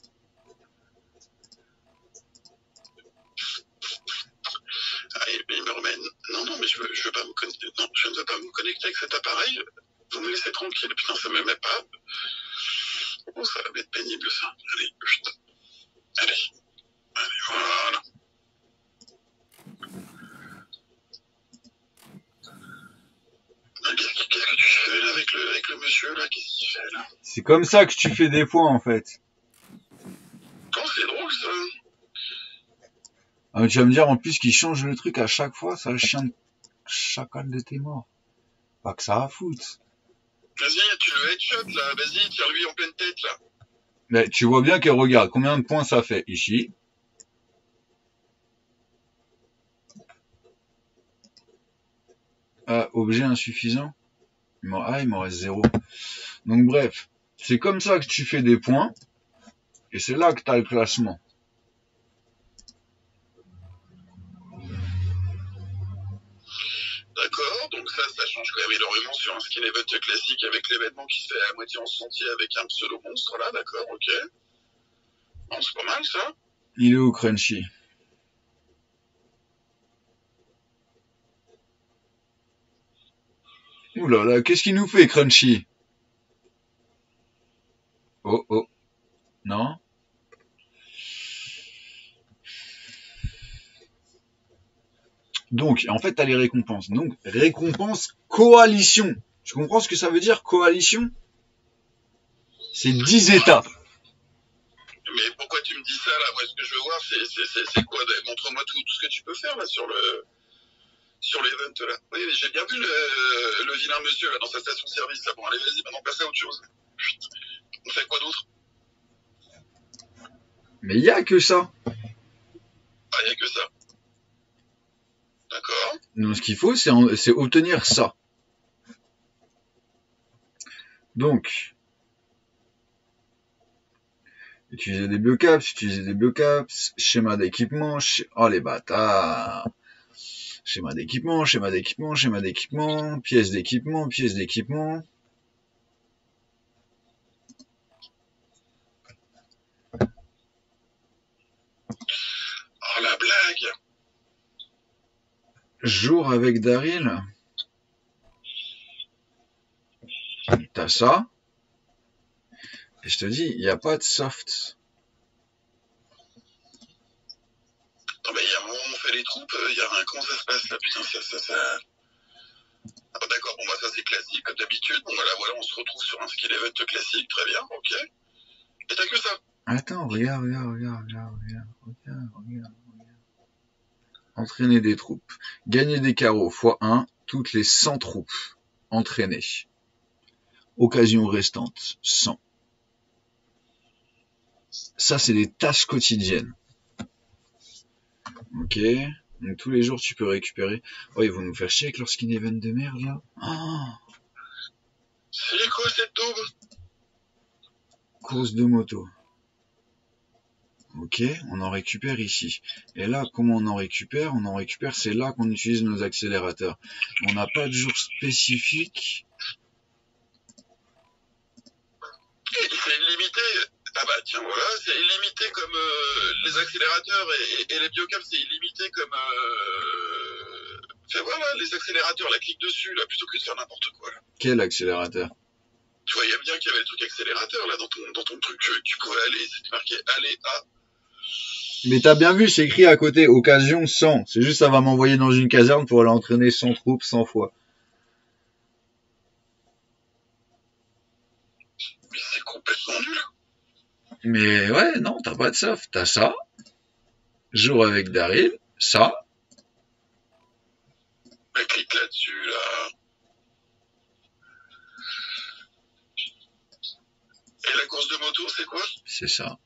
Ah, il me remet. Non, mais je veux pas me connecter. Non, je ne veux pas me connecter avec cet appareil. Vous me laissez tranquille. Putain, ça me met pas. Oh, ça va être pénible, ça. Allez, putain. Allez, voilà. Qu'est-ce que tu fais là avec le monsieur là? Qu'est-ce qu'il fait là? C'est comme ça que tu fais des points en fait. Oh, c'est drôle ça. Ah, tu vas me dire en plus qu'il change le truc à chaque fois, ça le chien de chacal de tes morts. Pas que ça a foutre. Vas-y, tu le headshot là. Vas-y, tire-lui en pleine tête là. Mais tu vois bien que regarde combien de points ça fait ici. Ah, objet insuffisant. Il m'en reste 0. Donc bref, c'est comme ça que tu fais des points. Et c'est là que tu as le classement. D'accord, donc ça change quand même énormément sur un skin event classique avec l'événement qui se fait à moitié en sentier avec un pseudo monstre là, d'accord, ok. Bon, c'est pas mal ça. Il est où Crunchy? Ouh là là, qu'est-ce qu'il nous fait Crunchy? Oh oh, non? Donc, en fait, t'as les récompenses. Donc, récompense coalition. Tu comprends ce que ça veut dire, coalition? C'est 10 étapes. Mais pourquoi tu me dis ça là? Moi, ce que je veux voir, c'est quoi? Montre-moi tout ce que tu peux faire là sur l'event là. Oui, j'ai bien vu le vilain monsieur là dans sa station-service là. Bon, allez, vas-y, maintenant passe à autre chose. Putain. On fait quoi d'autre? Mais il y a que ça. Ah, il n'y a que ça. D'accord. Donc, ce qu'il faut, c'est obtenir ça. Donc, utiliser des biocaps, schéma d'équipement, oh les bâtards. Schéma d'équipement, pièces d'équipement. Oh la blague. Jour avec Daryl. T'as ça. Et je te dis, il n'y a pas de soft. Non, mais il y a un moment où on fait les troupes, il y a un... Comment ça se passe là? Putain, ça... Ah, d'accord, bon bah ça c'est classique comme d'habitude. Bon bah là voilà, on se retrouve sur un skill event classique, très bien, ok. Et t'as que ça. Attends, regarde. Entraîner des troupes. Gagner des carreaux x1 toutes les 100 troupes. Entraîner. Occasion restante, 100. Ça, c'est des tâches quotidiennes. Ok. Donc tous les jours, tu peux récupérer. Oh, ils vont nous faire chier avec leur skin event de merde, là. Oh, C'est quoi cette daube? course de moto. Ok, on en récupère ici. Et là, comment on en récupère? On en récupère, c'est là qu'on utilise nos accélérateurs. On n'a pas de jour spécifique. C'est illimité. Ah bah tiens, voilà, c'est illimité comme les accélérateurs et les biocaps, c'est illimité comme... Enfin voilà, les accélérateurs, là, clique dessus, là, plutôt que de faire n'importe quoi. Là. Quel accélérateur? Tu voyais bien qu'il y avait le truc accélérateur, là, dans ton truc, tu pouvais aller, c'était marqué aller à... Mais t'as bien vu, c'est écrit à côté, occasion 100. C'est juste ça va m'envoyer dans une caserne pour aller entraîner 100 troupes 100 fois. Mais c'est complètement nul. Mais ouais, non, t'as pas de soft. T'as ça. Jour avec Daryl. Ça. Mais clique là-dessus, là. Et la course de moto, c'est quoi? C'est ça.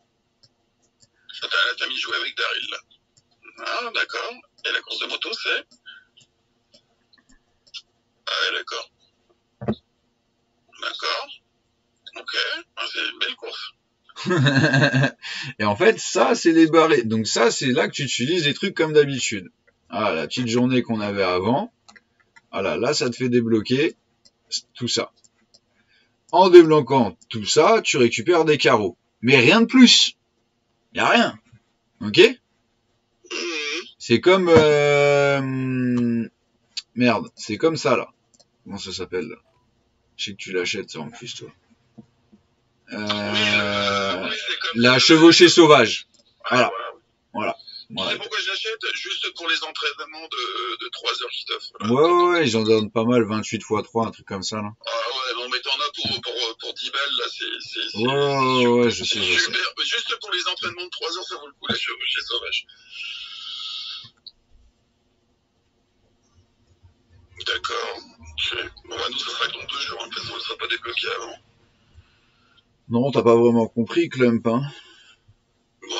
T'as mis jouer avec Daryl, là. Ah, d'accord. Et la course de moto, c'est? Ah ouais, d'accord. D'accord. Ok. Ah, c'est une belle course. Et en fait, ça, c'est les barrés. Donc ça, c'est là que tu utilises des trucs comme d'habitude. Ah, la petite journée qu'on avait avant. Voilà, là, ça te fait débloquer tout ça. En débloquant tout ça, tu récupères des carreaux. Mais rien de plus. Y a rien. Ok? C'est comme... Merde, c'est comme ça, là. Comment ça s'appelle, là? Je sais que tu l'achètes, ça, en plus, toi. La chevauchée sauvage. Voilà. Voilà. Tu sais pourquoi je l'achète? Juste pour les entraînements de 3 heures qui t'offrent. Ouais, ils en donnent pas mal, 28 x 3, un truc comme ça, là. Ah ouais, non, mais t'en as pour 10 balles, là, c'est ouais, je sais. Super. Juste pour les entraînements de 3 heures, ça vaut le coup, la chevauchée sauvage. D'accord. Ok. Bon, bah, nous, ça sera que dans 2 jours, hein, parce qu'on ne sera pas débloqué avant. Non, t'as pas vraiment compris, Clump, hein. Ouais.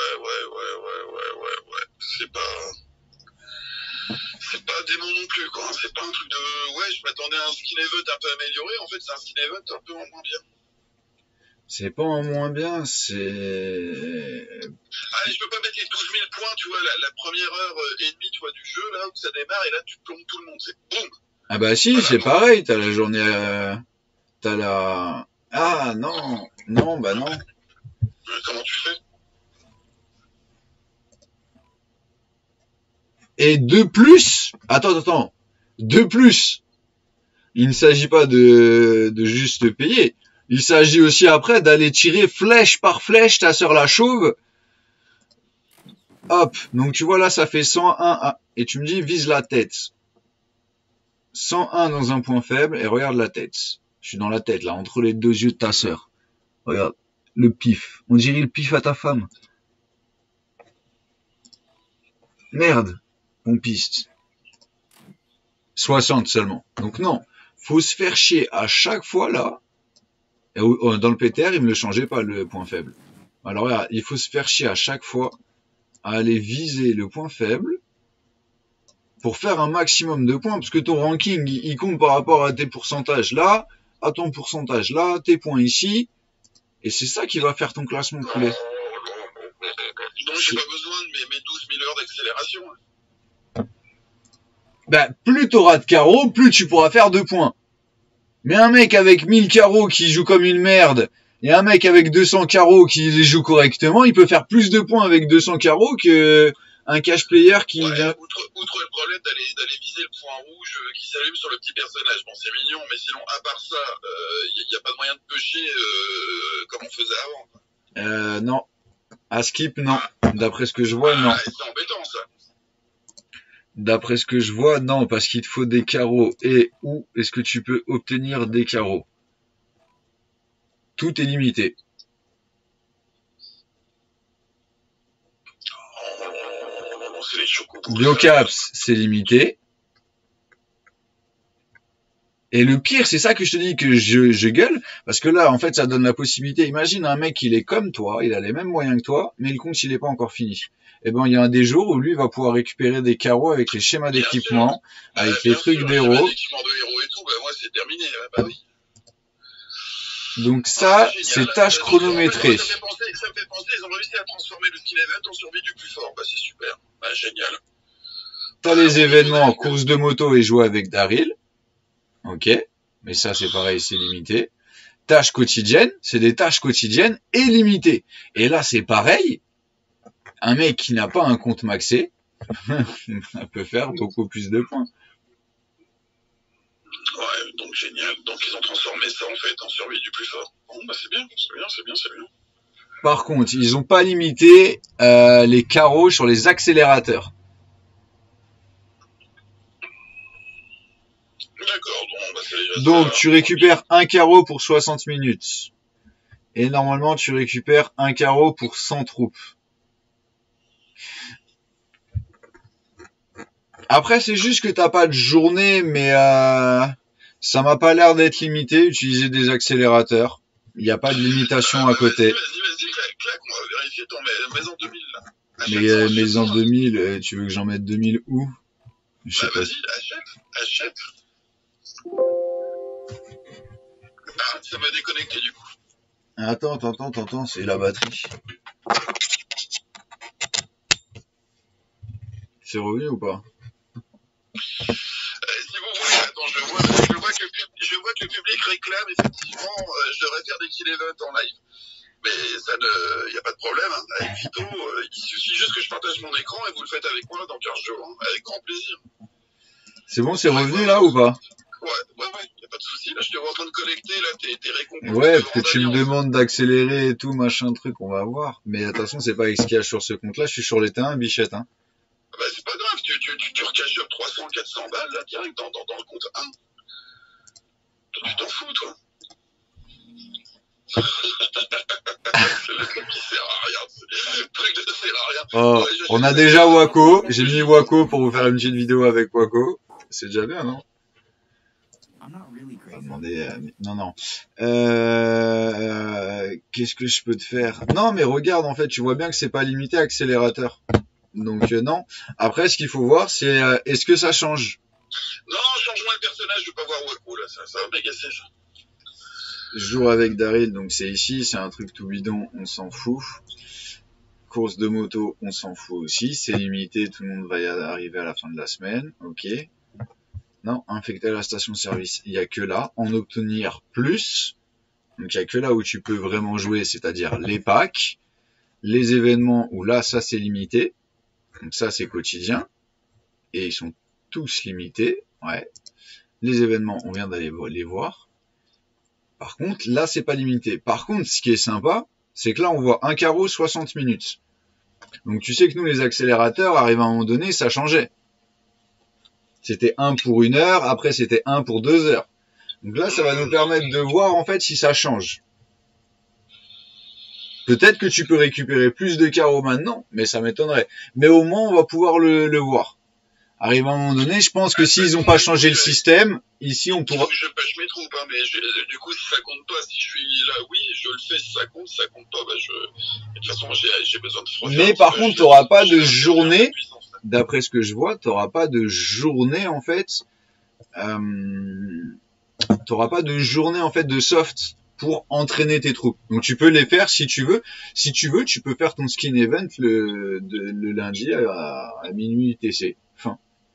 C'est pas démon non plus, quoi. C'est pas un truc de... Ouais, je m'attendais à un skin event un peu amélioré. En fait, c'est un skin event un peu en moins bien. C'est pas en moins bien, c'est... Allez, je peux pas mettre les 12 000 points, tu vois, la première heure et demie, tu vois, du jeu, là, où ça démarre, et là, tu plombes tout le monde. C'est boum. Ah bah si, voilà, c'est pareil, t'as la journée... T'as la... Ah, non. Non, bah non. Comment tu fais? Et de plus... Attends. De plus, il ne s'agit pas de juste payer. Il s'agit aussi après d'aller tirer flèche par flèche ta sœur la chauve. Hop, donc tu vois là, ça fait 101. Et tu me dis, vise la tête. 101 dans un point faible et regarde la tête. Je suis dans la tête là, entre les deux yeux de ta sœur. Regarde, le pif. On dirait le pif à ta femme. Merde, pompiste. 60 seulement. Donc non, faut se faire chier à chaque fois là. Et dans le PTR, il me le changeait pas le point faible. Alors regarde, il faut se faire chier à chaque fois à aller viser le point faible pour faire un maximum de points, parce que ton ranking, il compte par rapport à tes pourcentages là, à ton pourcentage là, tes points ici, et c'est ça qui va faire ton classement poulet. Donc j'ai pas besoin de mes 12 000 heures d'accélération. Ben, plus t'auras de carreaux, plus tu pourras faire 2 points. Mais un mec avec 1000 carreaux qui joue comme une merde, et un mec avec 200 carreaux qui les joue correctement, il peut faire plus de points avec 200 carreaux que un cash player qui vient... Outre le problème d'aller viser le point rouge qui s'allume sur le petit personnage. Bon, c'est mignon, mais sinon, à part ça, y a pas de moyen de pêcher comme on faisait avant. Non. À skip, non. D'après ce que je vois, non. C'est embêtant, ça. D'après ce que je vois, non, parce qu'il te faut des carreaux. Et où est-ce que tu peux obtenir des carreaux? Tout est limité. Biocaps, c'est limité. Et le pire, c'est ça que je te dis que je gueule, parce que là, en fait, ça donne la possibilité. Imagine un mec, il est comme toi, il a les mêmes moyens que toi, mais le compte, il est pas encore fini. Eh ben, il y a des jours où lui va pouvoir récupérer des carreaux avec les schémas d'équipement, avec les trucs d'héros. L'équipement de héros et tout, bah moi, c'est terminé. Bah oui. Donc ça, génial. c'est tâches chronométrées. Ça me fait penser, ils ont réussi à transformer le skin event en survie du plus fort. Bah, c'est super. Bah, génial. T'as les événements, course de moto et jouer avec Daryl. Ok. Mais ça, c'est pareil, c'est limité. Tâches quotidiennes, c'est des tâches quotidiennes et limitées. Et là, c'est pareil. Un mec qui n'a pas un compte maxé peut faire beaucoup plus de points. Ouais, donc génial. Donc ils ont transformé ça en fait en survie du plus fort. Bon, bah c'est bien, c'est bien, c'est bien, c'est bien. Par contre, ils n'ont pas limité les carreaux sur les accélérateurs. D'accord, bon, bah c'est déjà Donc ça. tu récupères un carreau pour 60 minutes. Et normalement, tu récupères un carreau pour 100 troupes. Après, c'est juste que t'as pas de journée, mais ça m'a pas l'air d'être limité. Utiliser des accélérateurs. Il n'y a pas de limitation à côté. Vas-y, clac, on va vérifier ton maison 2000 là. Mais maison 2000, tu veux que j'en mette 2000 où? Je sais Bah pas. vas-y, achète. Ah, ça m'a déconnecté du coup. Attends, c'est la batterie. C'est revenu ou pas? Si vous voulez, attends, je vois que le public réclame effectivement, je devrais faire des kill events en live. Mais ça ne, y a pas de problème, hein. Avec Vito, il suffit juste que je partage mon écran et vous le faites avec moi dans 15 jours, hein. Avec grand plaisir. C'est bon, c'est revenu là ou pas? Ouais, y a pas de souci. Là, je te vois en train de collecter là tes récompenses. Ouais, parce que tu me demandes d'accélérer et tout, machin truc, on va voir. Mais de toute façon, c'est pas avec ce qu'il y a sur ce compte-là, je suis sur les terrains, bichette, hein. Bah, c'est pas grave, tu recaches 300, 400 balles là, direct dans le compte 1. Toi, tu t'en fous, toi. C'est le truc qui sert à rien. Le truc de sert à rien. Oh, on a déjà Waco. J'ai mis Waco pour vous faire une petite vidéo avec Waco. C'est déjà bien, non? On va demander, non. Qu'est-ce que je peux te faire? Non, mais regarde, en fait, tu vois bien que c'est pas limité accélérateur. Donc non. Après, ce qu'il faut voir, c'est est-ce que ça change? Non, change-moi le personnage, je veux pas voir Waco là, ça va m'agacer ça. Joue avec Daryl, donc c'est ici, c'est un truc tout bidon, on s'en fout. Course de moto, on s'en fout aussi. C'est limité, tout le monde va y arriver à la fin de la semaine. Ok. Non, infecter la station-service, il n'y a que là. En obtenir plus, donc il n'y a que là où tu peux vraiment jouer, c'est-à-dire les packs, les événements où là, ça c'est limité. Donc ça c'est quotidien. Et ils sont tous limités. Ouais. Les événements, on vient d'aller les voir. Par contre, là c'est pas limité. Par contre, ce qui est sympa, c'est que là on voit un carreau 60 minutes. Donc tu sais que nous les accélérateurs, arrivé à un moment donné, ça changeait. C'était 1 pour 1 heure, après c'était 1 pour 2 heures. Donc là, ça va nous permettre de voir en fait si ça change. Peut-être que tu peux récupérer plus de carreaux maintenant, mais ça m'étonnerait. Mais au moins, on va pouvoir le voir. Arrivé à un moment donné, je pense que s'ils n'ont pas changé le système, ici on pourra... Je pêche mes troupes, hein, mais du coup, si ça compte pas, si je suis là, oui, je le fais, si ça compte pas, bah de toute façon, j'ai besoin de froid. Mais par contre, tu n'auras pas de journée, d'après ce que je vois, tu n'auras pas de journée en fait... t'auras pas de journée en fait de soft pour entraîner tes troupes. Donc tu peux les faire si tu veux. Si tu veux, tu peux faire ton skin event le lundi à minuit TC. Fin.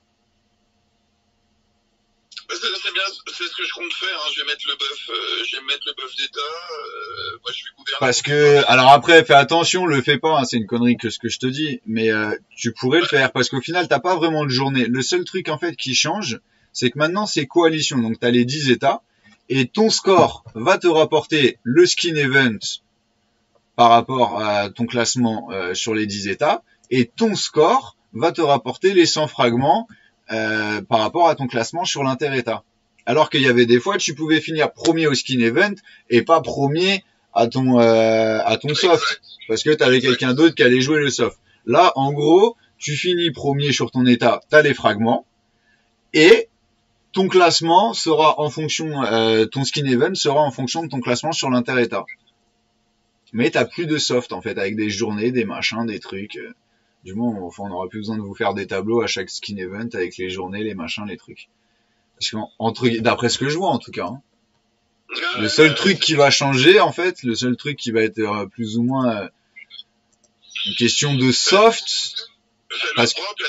C'est bien, c'est ce que je compte faire. Hein. Je vais mettre le buff d'état. Moi, je suis gouverneur. Parce que, alors après, fais attention, le fais pas. Hein, c'est une connerie que ce que je te dis. Mais tu pourrais le faire parce qu'au final, t'as pas vraiment de journée. Le seul truc en fait qui change, c'est que maintenant c'est coalition. Donc t'as les 10 états et ton score va te rapporter le skin event par rapport à ton classement sur les 10 états et ton score va te rapporter les 100 fragments par rapport à ton classement sur l'inter-état. Alors qu'il y avait des fois, tu pouvais finir premier au skin event et pas premier à ton soft parce que tu avais quelqu'un d'autre qui allait jouer le soft. Là, en gros, tu finis premier sur ton état, tu as les fragments et ton classement sera en fonction, ton skin event sera en fonction de ton classement sur l'inter-état. Mais t'as plus de soft en fait, avec des journées, des machins, des trucs. Du moins, enfin, on n'aura plus besoin de vous faire des tableaux à chaque skin event avec les journées, les machins, les trucs. Parce que d'après ce que je vois en tout cas. Hein. Le seul truc qui va changer, en fait, le seul truc qui va être plus ou moins une question de soft, Fais-le parce que propre, là,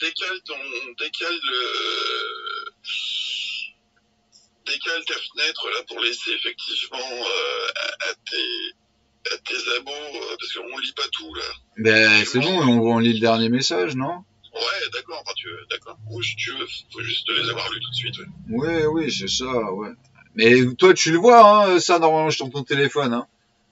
décale ta fenêtre là pour laisser effectivement à tes abos, parce qu'on lit pas tout là. ben c'est bon, on lit le dernier message, non? Ouais, d'accord, enfin, d'accord. Ou si tu veux, faut juste les avoir lus tout de suite. Oui, c'est ça, ouais. Mais toi, tu le vois, hein, ça, normalement, sur ton téléphone, hein.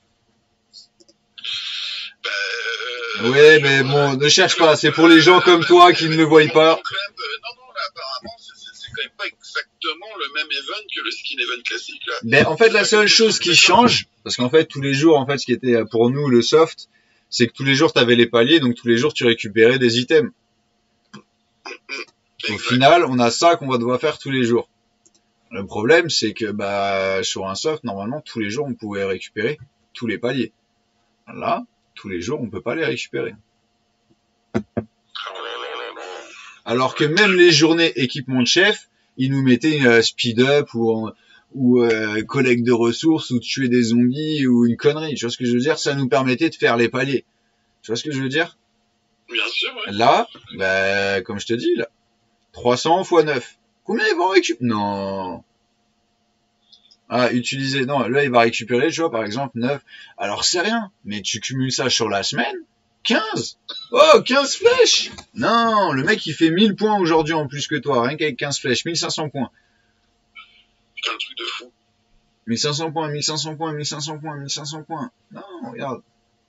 Ouais, mais bon, ne cherche pas, c'est pour les gens comme toi qui ne le voient pas. Non, là, apparemment, c'est quand même pas exactement le même event que le skin event classique, là. Ben, en fait, la seule chose qui change, parce qu'en fait, tous les jours, en fait, ce qui était pour nous le soft, c'est que tous les jours, tu avais les paliers, donc tous les jours, tu récupérais des items. Au final, on a ça qu'on va devoir faire tous les jours. Le problème, c'est que bah, sur un soft, normalement, tous les jours, on pouvait récupérer tous les paliers. Là, tous les jours, on peut pas les récupérer. Alors que même les journées équipement de chef, ils nous mettaient une speed-up ou collecte de ressources ou tuer des zombies ou une connerie. Tu vois ce que je veux dire? Ça nous permettait de faire les paliers. Tu vois ce que je veux dire? Bien sûr, ouais. Là, bah, comme je te dis, là, 300 x 9. Combien ils vont récupérer? Non. Ah, utiliser. Non, là, il va récupérer, tu vois, par exemple, 9. Alors, c'est rien. Mais tu cumules ça sur la semaine. 15. Oh, 15 flèches. Non, le mec, il fait 1000 points aujourd'hui en plus que toi. Rien qu'avec 15 flèches. 1500 points. Putain, le truc de fou. 1500 points, 1500 points, 1500 points, 1500 points. Non, regarde.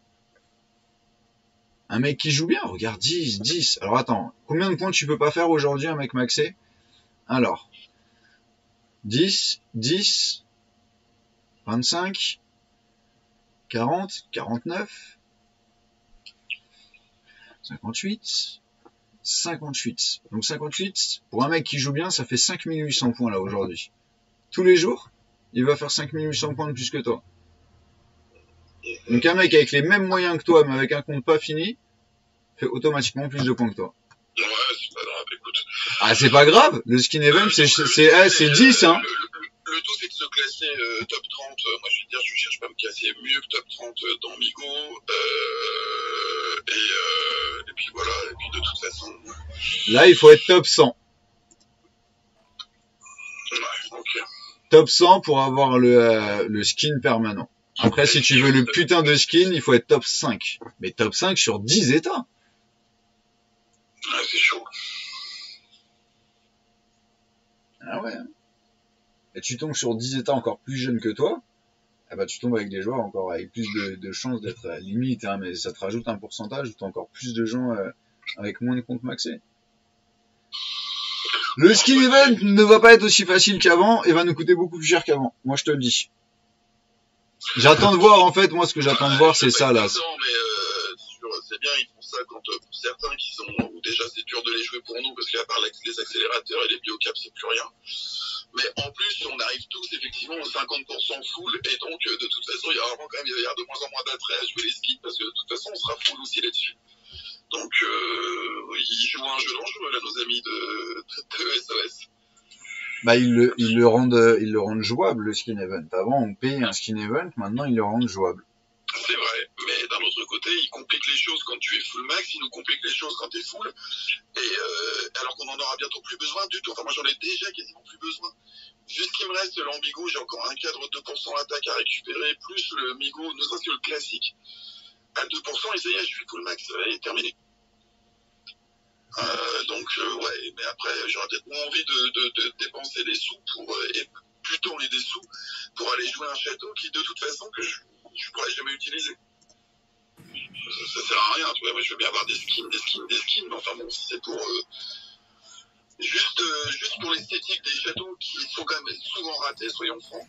Un mec qui joue bien, regarde, 10, 10. Alors, attends. Combien de points tu peux pas faire aujourd'hui, un mec maxé? Alors. 10, 10, 25, 40, 49, 58, 58. Donc 58, pour un mec qui joue bien, ça fait 5800 points là aujourd'hui. Tous les jours, il va faire 5800 points de plus que toi. Donc un mec avec les mêmes moyens que toi, mais avec un compte pas fini, fait automatiquement plus de points que toi. Ouais, c'est pas grave, écoute. Ah, c'est pas grave, le skin event, c'est 10, hein. Le tout, c'est de se classer top 30. Moi, je veux dire, je cherche pas à me classer mieux que top 30 dans Migo. Et puis voilà, et puis de toute façon. Là, il faut être top 100. Ouais, ok. Top 100 pour avoir le skin permanent. Après, si tu veux le putain de skin, il faut être top 5. Mais top 5 sur 10 états. Ouais, c'est chaud. Ah ouais. Et tu tombes sur 10 états encore plus jeunes que toi, eh ben tu tombes avec des joueurs encore avec plus de chances d'être à la limite, hein, mais ça te rajoute un pourcentage où tu as encore plus de gens avec moins de comptes maxés. Le skin event ne va pas être aussi facile qu'avant et va nous coûter beaucoup plus cher qu'avant. Moi, je te le dis. J'attends de voir, en fait, moi, ce que j'attends de voir, c'est ça, là. C'est bien, ils font ça quand, pour certains qui sont, ou déjà c'est dur de les jouer pour nous, parce qu'à part les accélérateurs et les biocaps, c'est plus rien. Mais en plus, on arrive tous effectivement aux 50% full, et donc de toute façon, il y aura quand même il va y avoir de moins en moins d'attrait à jouer les skins, parce que de toute façon, on sera full aussi là-dessus. Donc, ils jouent un jeu dangereux, là, nos amis de SOS. Bah, ils le rendent jouable, le skin event. Avant, on payait un skin event, maintenant, ils le rendent jouable. C'est vrai, mais d'un autre côté, ils compliquent les choses quand tu es full max, ils nous compliquent les choses quand tu es full, et alors qu'on en aura bientôt plus besoin du tout. Enfin, moi, j'en ai déjà quasiment plus besoin. Vu ce qui me reste, l'ambigo, j'ai encore un cadre 2% attaque à récupérer, plus le migo, ne serait-ce que le classique. À 2%, et ça y est, je suis full max, ça est terminé. Donc, ouais, mais après, j'aurais peut-être moins envie de dépenser des sous et plutôt des sous pour aller jouer un château qui, de toute façon, que je pourrais jamais utiliser. Ça sert à rien, tu vois. Moi, je veux bien avoir des skins, mais enfin bon, si c'est pour juste pour l'esthétique des châteaux qui sont quand même souvent ratés, soyons francs.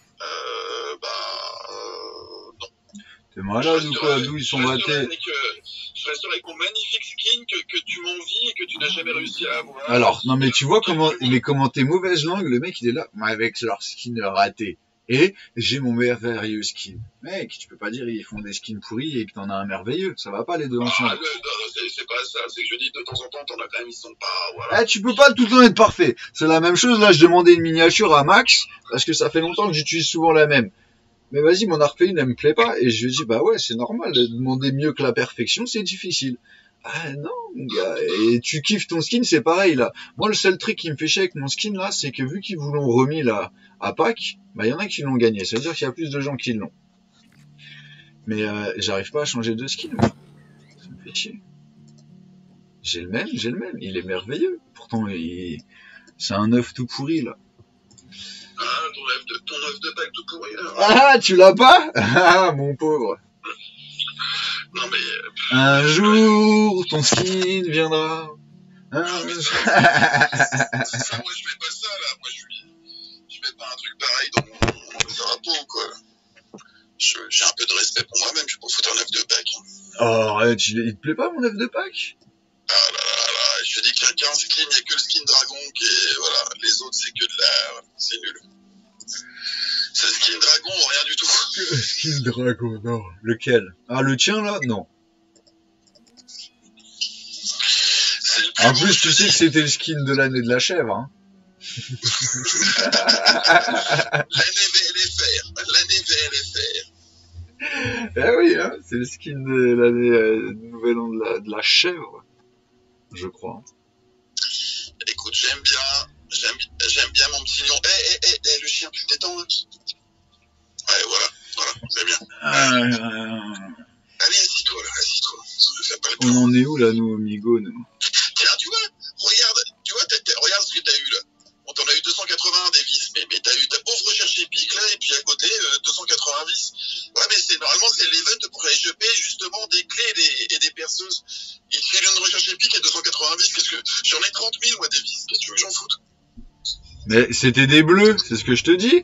Non. T'es malade ou quoi? D'où ils sont ratés? Je resterai avec mon magnifique skin que tu m'envies et que tu n'as jamais réussi à avoir. Alors, non mais tu vois comment t'es mauvaise langue, le mec il est là, avec leur skin raté. Et j'ai mon merveilleux skin. Mec, tu peux pas dire ils font des skins pourris et que t'en as un merveilleux. Ça va pas les deux ensemble. C'est pas ça, c'est que je dis de temps en temps, t'en as quand même, ils sont pas, voilà. Eh, tu peux pas tout le temps être parfait. C'est la même chose, là, je demandais une miniature à Max, parce que ça fait longtemps que j'utilise souvent la même. Mais vas-y, mon Arcane, elle me plaît pas. Et je lui ai dit, bah ouais, c'est normal, de demander mieux que la perfection, c'est difficile. Ah non, mon gars, et tu kiffes ton skin, c'est pareil, là. Moi, le seul truc qui me fait chier avec mon skin, là, c'est que vu qu'ils vous l'ont remis, là, à Pâques, bah il y en a qui l'ont gagné. Ça veut dire qu'il y a plus de gens qui l'ont. Mais j'arrive pas à changer de skin, moi. Ça me fait chier. J'ai le même, il est merveilleux. Pourtant, c'est un œuf tout pourri, là. Ah, ton œuf de Pâques tout pourri, là. Ah, tu l'as pas? Ah, mon pauvre. Non, mais... Un jour, ton skin viendra. Ça, moi, je fais pas ça, là. Moi, je mets pas un truc pareil dans mon drapeau, quoi. J'ai un peu de respect pour moi-même, je peux pas foutre un œuf de Pâques. Oh, arrête, il te plaît pas, mon œuf de Pâques? Ah là là là, je te dis qu'il y a qu'un skin, il n'y a que le skin dragon qui est, voilà, les autres c'est que de la, c'est nul. C'est le skin dragon, rien du tout. Le skin dragon, non. Lequel? Ah, le tien, là? Non. C'est le plus En beau, plus, je tu te sais que dis. c'était le skin de l'année de la chèvre, hein. L'année VLFR, l'année VLFR. Eh oui, hein, c'est le skin de l'année nouvel an de la chèvre, je crois. Écoute, j'aime bien mon petit lion. Le chien, tu te détends, là. Ouais, voilà, c'est bien. Allez, assis-toi, là, assis-toi. Fais pas le On plan. en est où, là, nous, amigos, nous? Tiens, tu vois, regarde, regarde ce que t'as eu, là. Bon, t'en as eu 280 des vis, mais t'as eu ta pauvre recherche épique, là, et puis à côté, 280 vis. Ouais, mais normalement, c'est l'event pour aller choper, justement, des clés et des perceuses. Il te file une recherche épique et 280 vis, j'en ai 30 000, moi, des vis. Qu'est-ce que tu veux que j'en foute? Mais c'était des bleus, c'est ce que je te dis.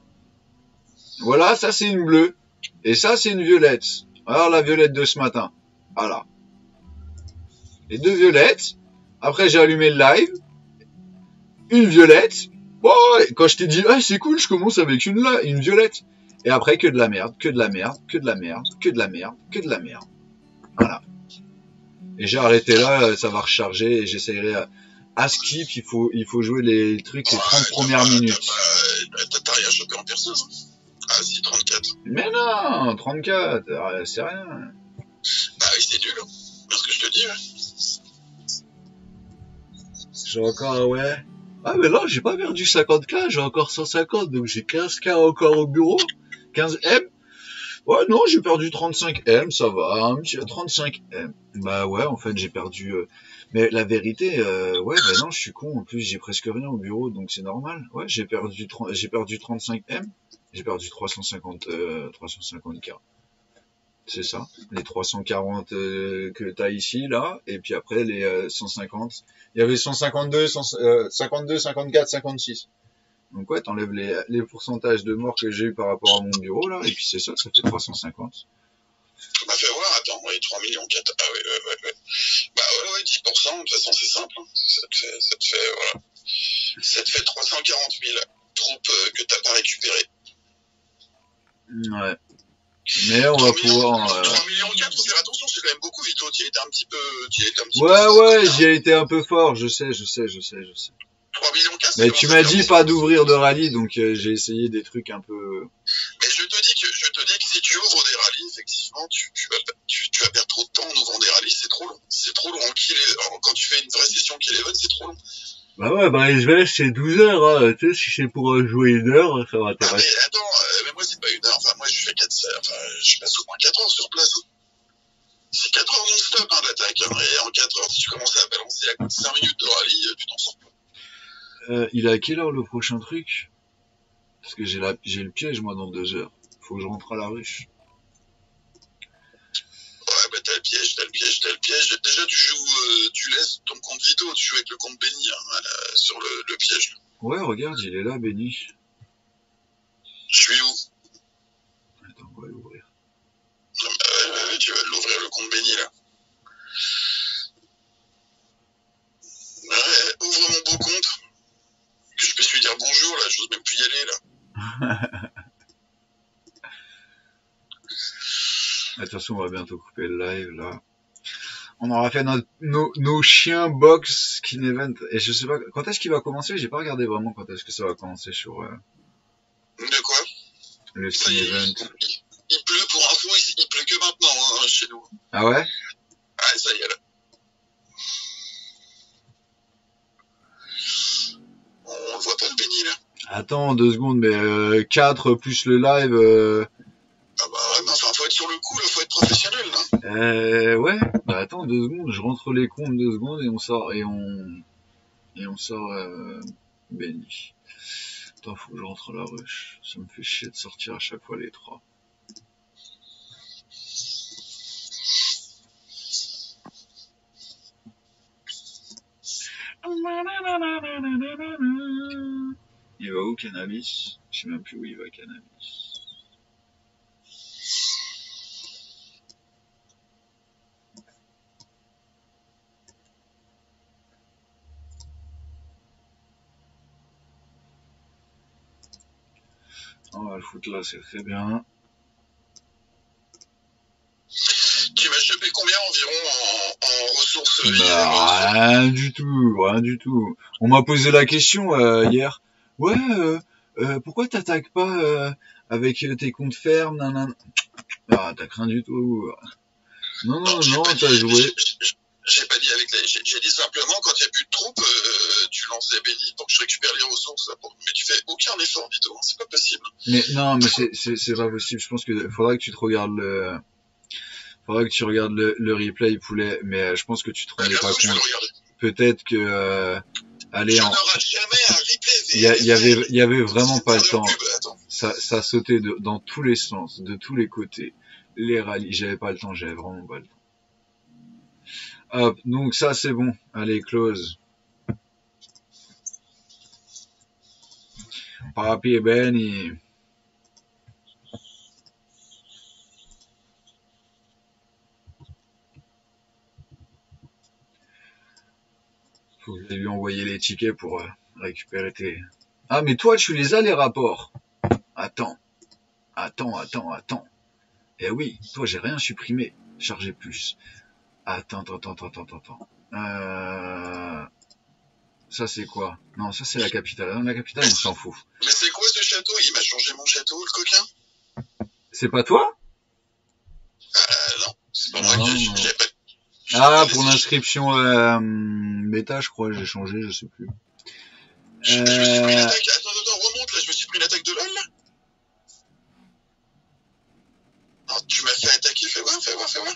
Voilà, ça c'est une bleue. Et ça c'est une violette. Alors la violette de ce matin. Voilà. Les deux violettes. Après j'ai allumé le live. Une violette. Bon, quand je t'ai dit, ah c'est cool, je commence avec une violette. Et après que de la merde, que de la merde, que de la merde, que de la merde, que de la merde. Voilà. Et j'ai arrêté là, ça va recharger et j'essayerai à skip, il faut jouer les trucs les 30 premières minutes. T'as rien chopé en perceuse? Ah, si, 34. Mais non, 34, c'est rien. Bah oui, c'est nul. C'est ce que je te dis, ouais. J'ai encore, ouais. Ah, mais là, j'ai pas perdu 50K, j'ai encore 150, donc j'ai 15K encore au bureau. 15 M. Ouais, non, j'ai perdu 35 M, ça va, un petit 35 M. Bah ouais, en fait, j'ai perdu... Mais la vérité, ouais, bah non, je suis con, en plus, j'ai presque rien au bureau, donc c'est normal. Ouais, j'ai perdu 35 M, j'ai perdu 350K. C'est ça, les 340 que t'as ici, là, et puis après les 150. Il y avait 152, 52, 54, 56. Donc ouais, t'enlèves les pourcentages de morts que j'ai eu par rapport à mon bureau, là, et puis c'est ça fait 350. Bah fais voir, attends, oui, 3 millions 4. Ah oui, ouais. Bah ouais, 10%, de toute façon c'est simple. Hein. Ça te fait 340 000 troupes que t'as pas récupérées. Ouais. Mais on va pouvoir... 3 millions 4, faut faire attention, c'est quand même beaucoup, Vito. Tu étais un petit peu... Ouais, j'y ai été un peu fort, je sais. 3 millions 4, mais tu m'as dit pas d'ouvrir de rallye, donc j'ai essayé des trucs un peu... Mais je te dis que si tu ouvres des rallyes, effectivement, tu vas perdre trop de temps en ouvrant des rallyes, c'est trop long. C'est trop long. Quand tu fais une vraie session kill event, c'est trop long. Bah ouais, bah SVS c'est 12 heures, hein. Tu sais, si c'est pour jouer 1 heure, ça m'intéresse. Ah mais attends, mais moi c'est pas 1 heure, enfin moi je fais 4 heures, enfin je passe au moins 4 heures sur place. C'est 4 heures non-stop hein, l'attaque, hein, et en 4 heures si tu commences à balancer à 5 minutes de rallye, tu t'en sors pas. Il est à quelle heure le prochain truc? Parce que j'ai le piège moi dans 2 heures. Faut que je rentre à la ruche. Ouais bah t'as le piège. Déjà tu laisses ton compte Vito, tu joues avec le compte Benny hein, sur le piège. Ouais regarde, il est là Benny. Je suis où? Attends, on va l'ouvrir. Ouais, tu vas l'ouvrir le compte Benny là. Ouais, ouvre mon beau compte. Que je puisse lui dire bonjour là, j'ose même plus y aller là. De toute façon, on va bientôt couper le live, là. On aura fait nos chiens box skin event. Et je sais pas, quand est-ce qu'il va commencer? J'ai pas regardé vraiment quand est-ce que ça va commencer sur De quoi? le Ça skin y est, event. il pleut pour info, il pleut que maintenant hein, chez nous. Ah ouais? Ah, ça y est là. On voit pas le béni là. Attends, 2 secondes, mais 4 plus le live... Ah bah ouais, mais enfin, faut être sur le coup là, faut être professionnel là. Ouais, bah attends 2 secondes, je rentre les comptes 2 secondes et on sort béni. Attends, faut que je rentre la rush. Ça me fait chier de sortir à chaque fois les 3. Il va où Cannabis? Je sais même plus où il va Cannabis. On va le foutre là, c'est très bien. Tu m'as chopé combien environ en ressources Bah, rien du tout, rien du tout. On m'a posé la question hier. Ouais, pourquoi t'attaques pas avec tes comptes fermes, nanana. Ah, t'as rien du tout. Non, t'as joué. J'ai pas dit avec les. J'ai dit simplement quand il n'y a plus de troupes, tu lances les bénis pour que je récupère les ressources. Mais tu fais aucun effort, Vito. Hein, c'est pas possible. Mais non, mais c'est pas possible. Je pense que faudra que tu te regardes le. Faudra que tu regardes le replay poulet, mais je pense que tu te rendais pas compte. Peut-être que allez, je ne rate jamais un replay. Il y avait vraiment pas le temps. Ça sautait dans tous les sens, de tous les côtés. Les rallyes, j'avais pas le temps, j'avais vraiment pas le temps. Hop, donc ça c'est bon. Allez, close. Papi et Benny. Faut que je lui envoyer les tickets pour récupérer tes... Ah, mais toi, tu les as, les rapports. Attends. Eh oui, toi, j'ai rien supprimé. Charger plus. Attends. Ça, c'est quoi? Non, ça, c'est la capitale. Non, la capitale, on s'en fout. Mais c'est quoi ce château? Il m'a changé mon château, le coquin? C'est pas toi? Non. C'est pas moi qui j'ai pas... Ah, pour l'inscription bêta, je crois, j'ai changé, je sais plus. Je me suis pris l'attaque. Attends, remonte là, je me suis pris l'attaque de LOL là. Non, tu m'as fait attaquer, fais voir.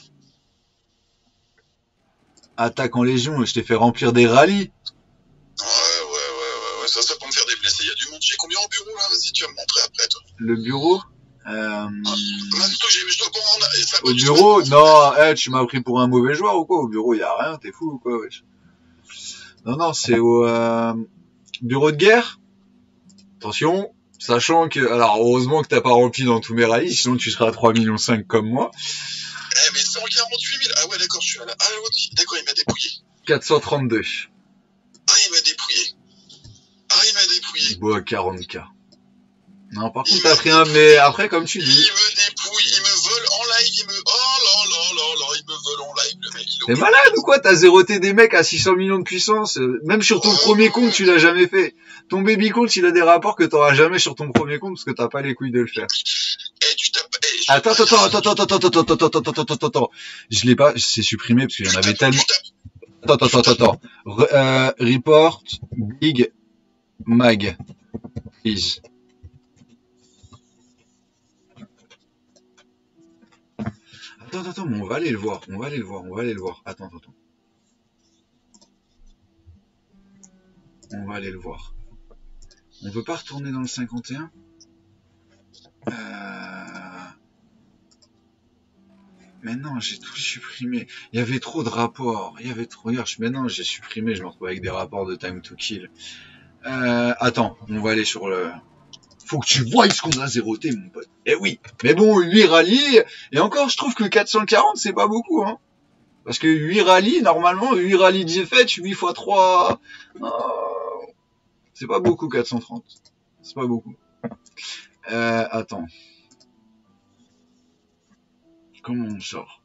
Attaque en légion, je t'ai fait remplir des rallyes. Ouais, ça pour me faire déplacer, il y a du monde. J'ai combien au bureau là? Vas-y, tu vas me montrer après toi. Le bureau Au bureau? Non, tu m'as pris pour un mauvais joueur ou quoi? Au bureau, y a rien, t'es fou ou quoi, wesh? Non, c'est au bureau de guerre. Attention, sachant que... Alors, heureusement que t'as pas rempli dans tous mes rallyes, sinon tu seras à 3,5 millions comme moi. Mais 148 000. Ah ouais, d'accord, je suis là. Ah l'autre, d'accord, il m'a dépouillé. 432. Ah, il m'a dépouillé. Bon, 40K. Non, par contre, t'as pris un, mais après, comme tu dis... Il me dépouille, il me vole en live, oh là, il me vole en live, le mec. T'es malade ou quoi? T'as zéroté des mecs à 600 millions de puissance. Même sur ton premier compte, tu l'as jamais fait. Ton baby compte, il a des rapports que t'auras jamais sur ton premier compte parce que t'as pas les couilles de le faire. Attends. Je l'ai pas, c'est supprimé parce qu'il y en avait tellement... Attends. Report, Big Mag. Please. Attends, mais on va aller le voir. Attends. On va aller le voir. On peut pas retourner dans le 51 ? Mais non, j'ai tout supprimé. Il y avait trop de rapports. Regarde, maintenant j'ai supprimé, je me retrouve avec des rapports de time to kill. Attends, on va aller sur le... Faut que tu voies ce qu'on a zéroté, mon pote. Eh oui. Mais bon, 8 rallyes. Et encore, je trouve que 440, c'est pas beaucoup, hein. Parce que 8 rallyes, normalement, 8 rallyes de défaite, 8 x 3... c'est pas beaucoup, 430. C'est pas beaucoup. Attends. Comment on sort?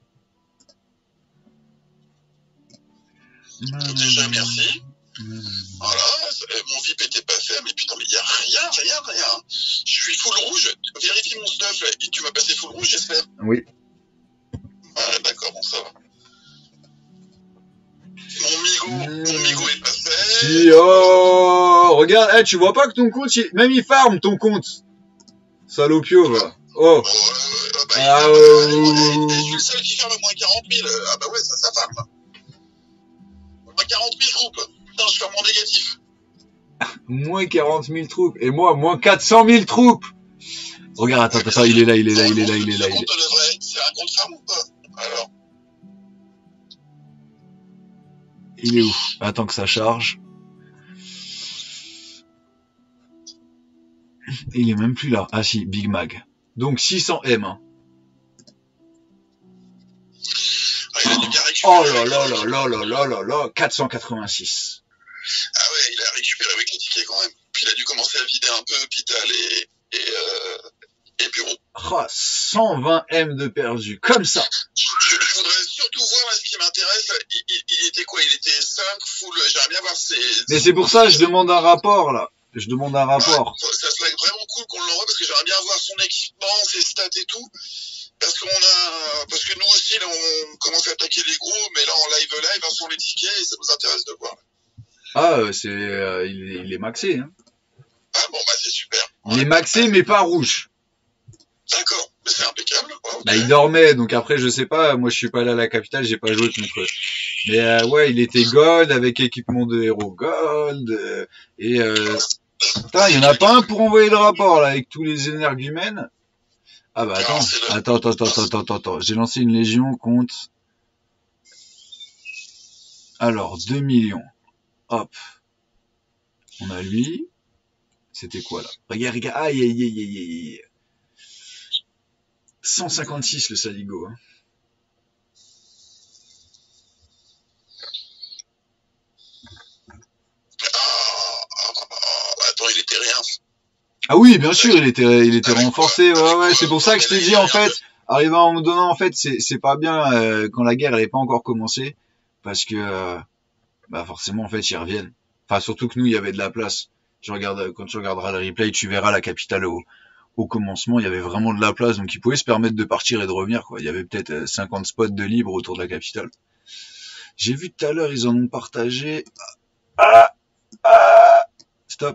Déjà, merci. Voilà, mon VIP était pas fait, mais putain, mais il y a rien. Je suis full rouge. Vérifie mon stuff, là. Tu m'as passé full rouge, j'espère? Oui. Ouais, d'accord, bon, ça va. Mon Migo est pas fait. Si, oh, regarde, hey, tu vois pas que ton compte, même il farm ton compte. Salopio, va. Oh. Je suis le seul qui ferme à moins 40 000. Ah bah ouais, ça farme. Moins 40 000 troupes. Putain, je ferme en négatif. Moins 40 000 troupes. Et moi, moins 400 000 troupes. Regarde, attends, il est là. C'est un compte farm ou pas? Alors. Il est où? Attends que ça charge. Il est même plus là. Ah si, Big Mag. Donc 600 M. Hein. Oh là là, 486. Ah ouais, il a récupéré avec les tickets quand même. Puis il a dû commencer à vider un peu hôpital et bureau. Oh, 120 M de perdu, comme ça. Je voudrais surtout voir là, ce qui m'intéresse. Il était quoi? Il était 5 full. J'aimerais bien voir ses. Mais c'est pour ça, je demande un rapport là. Je demande un rapport. Ouais, ça serait vraiment cool qu'on l'envoie parce que j'aimerais bien voir son équipement, ses stats et tout. Parce que nous aussi là, on commence à attaquer les gros, mais là en live sur les tickets, et ça nous intéresse de voir. Ah, il est maxé. Hein. Ah bon, bah c'est super. Il est maxé, mais pas rouge. D'accord, mais c'est impeccable. Ouais, okay. Bah, il dormait, donc après, je sais pas, moi je suis pas allé à la capitale, j'ai pas joué contre eux. Mais ouais, il était gold, avec équipement de héros gold, putain, il y en a pas un pour envoyer le rapport, là, avec tous les énergumènes. Ah bah attends, j'ai lancé une légion contre... Alors, 2 millions. Hop. On a lui. C'était quoi, là? Regarde, aïe. 156 le Saligo. Hein. Attends, il était rien. Ah oui, bien sûr, il était renforcé. Ouais, c'est pour ça que je t'ai dit, en fait, arrivant à un moment donné, en fait, c'est pas bien quand la guerre, elle est pas encore commencée, parce que, bah, forcément, en fait, ils reviennent. Enfin, surtout que nous, il y avait de la place. Quand tu regarderas le replay, tu verras la capitale au commencement, il y avait vraiment de la place, donc ils pouvaient se permettre de partir et de revenir, quoi. Il y avait peut-être 50 spots de libre autour de la capitale. J'ai vu tout à l'heure, ils en ont partagé. Stop.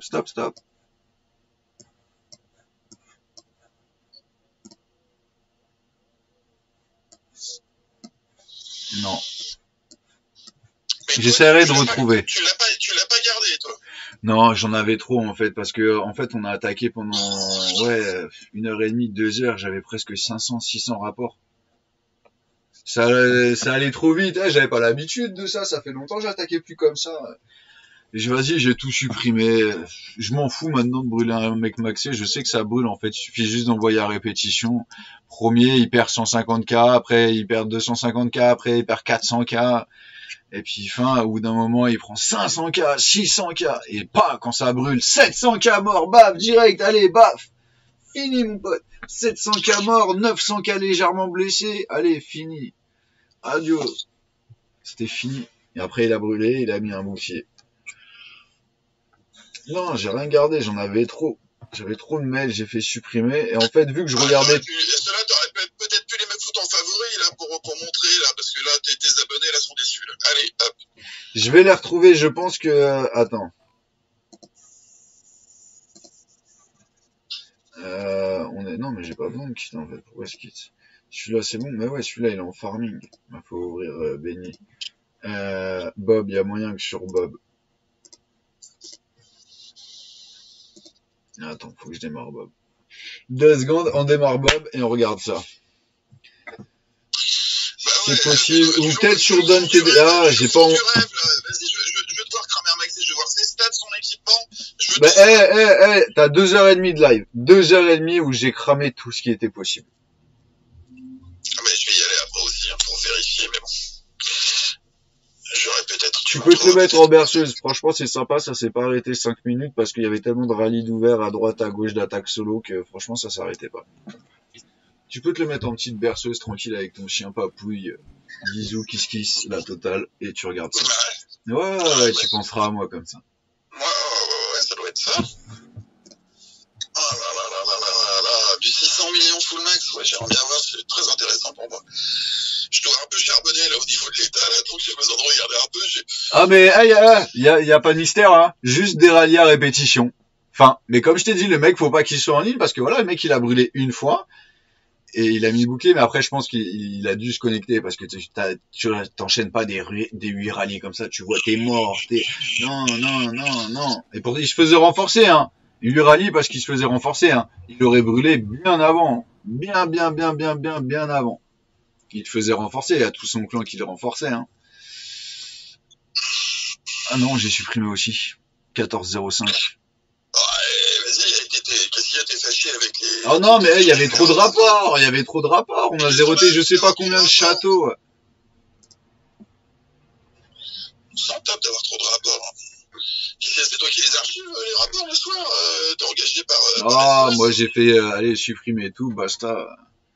Non. J'essaierai de retrouver. Tu l'as pas gardé, toi? Non, j'en avais trop, en fait, parce que, en fait, on a attaqué pendant, 1h30, 2 heures, j'avais presque 500, 600 rapports. Ça allait trop vite, j'avais pas l'habitude de ça fait longtemps que j'attaquais plus comme ça. Et j'ai tout supprimé. Je m'en fous maintenant de brûler un mec maxé, je sais que ça brûle, en fait, il suffit juste d'envoyer à répétition. Premier, il perd 150k, après, il perd 250k, après, il perd 400k. Et puis, au bout d'un moment, il prend 500k, 600k, et pas quand ça brûle, 700k mort, baf, direct, allez, baf, fini mon pote, 700k mort, 900k légèrement blessé, allez, fini, adios, c'était fini. Et après, il a brûlé, il a mis un bouclier. Non, j'ai rien gardé, j'en avais trop. J'avais trop de mails, j'ai fait supprimer, et en fait, vu que je regardais... Ceux-là, t'aurais peut-être pu les mettre foutre en favori, là, pour montrer, là, parce que là, tes abonnés, là, sont déçus, là. Allez, hop. Je vais les retrouver, je pense que... Attends. Non, mais j'ai pas besoin de quitter, en fait. Pourquoi je quitte? Celui-là, c'est bon, mais ouais, celui-là, il est en farming. Il faut ouvrir Benny. Bob, il y a moyen que sur Bob. Attends, faut que je démarre Bob. 2 secondes, on démarre Bob et on regarde ça. C'est possible. Ou peut-être sur Don TD. Ah, j'ai pas... Vas-y, je vais devoir cramer un maxi, je vais voir ses stats, son équipement. T'as 2h30 de live. 2h30 où j'ai cramé tout ce qui était possible. Ah, mais je vais y aller après aussi, hein, pour vérifier, mais bon. J'aurais peut-être... Tu peux te le mettre en berceuse. Franchement, c'est sympa. Ça s'est pas arrêté 5 minutes parce qu'il y avait tellement de rallyes d'ouvert à droite, à gauche, d'attaque solo que franchement, ça s'arrêtait pas. Tu peux te le mettre en petite berceuse tranquille avec ton chien papouille. Bisous, kiss, la totale, et tu regardes ça. Ouais, tu penseras à moi comme ça. Ouais, ça doit être ça. Ah là là là là là là, du 600 millions full max, ouais, j'aimerais bien voir, c'est très intéressant pour moi. Je dois un peu charbonner là au niveau de l'état, là, donc j'ai besoin de regarder un peu. Ah mais y a pas de mystère, hein. Juste des rallyes à répétition. Enfin, mais comme je t'ai dit, le mec, faut pas qu'il soit en ligne parce que voilà, le mec, il a brûlé une fois et il a mis le bouclier, mais après, je pense qu'il a dû se connecter parce que tu t'enchaînes pas des 8 rallyes comme ça, tu vois, t'es mort, non. Et pour il se faisait renforcer, hein. 8 rallyes parce qu'il se faisait renforcer, hein. Il aurait brûlé bien avant. Bien avant. Il te faisait renforcer, il y a tout son clan qui le renforçait, hein. Ah non, j'ai supprimé aussi. 14.05. Qu'est-ce qu'il y a, t'es fâché avec les... Oh non, mais il y avait trop de rapports, on a zéroté je sais pas combien de châteaux. Sans top d'avoir trop de rapports. C'est toi qui les archives, les rapports, le soir, t'es engagé par... Ah, moi j'ai fait, allez, supprimer tout, basta.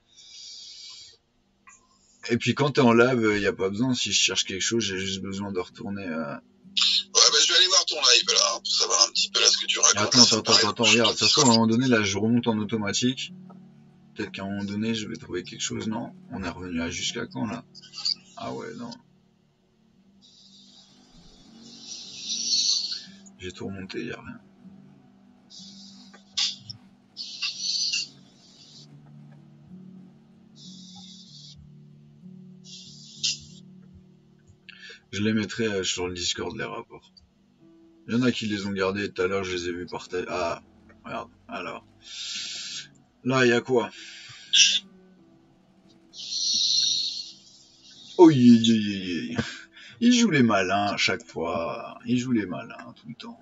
Et puis quand t'es en live, y a pas besoin, si je cherche quelque chose, j'ai juste besoin de retourner... Ouais, bah je vais aller voir ton live là, hein, pour savoir un petit peu là ce que tu racontes. Attends, regarde, ça se trouve à un moment donné, là je remonte en automatique. Peut-être qu'à un moment donné, je vais trouver quelque chose, non? On est revenu à jusqu'à quand là? Ah ouais, non. J'ai tout remonté, y a rien. Je les mettrai sur le Discord, les rapports. Il y en a qui les ont gardés tout à l'heure, je les ai vus partager. Ah, regarde, alors. Là, il y a quoi? Oh, il joue les malins à chaque fois. Il joue les malins tout le temps.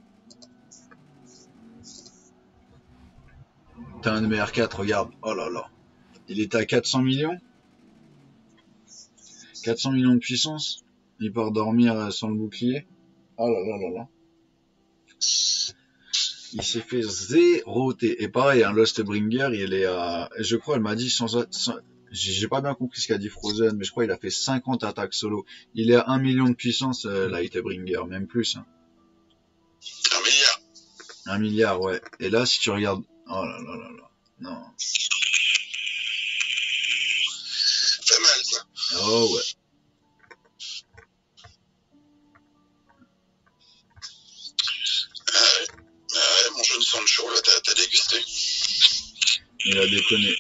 T'as un BR4, regarde. Oh là là. Il était à 400 millions. 400 millions de puissance. Il part dormir sans le bouclier. Oh là là là là. Il s'est fait zéroter. Et pareil, un Lostbringer, il est à... Je crois, elle m'a dit... J'ai pas bien compris ce qu'a dit Frozen, mais je crois qu'il a fait 50 attaques solo. Il est à 1 million de puissance, Lightbringer, même plus. Hein. 1 milliard. 1 milliard, ouais. Et là, si tu regardes... Oh là là là là. Non. Ça fait mal, ça. Oh ouais. Mon jeune Sancho, là, t'as dégusté. Il a déconné.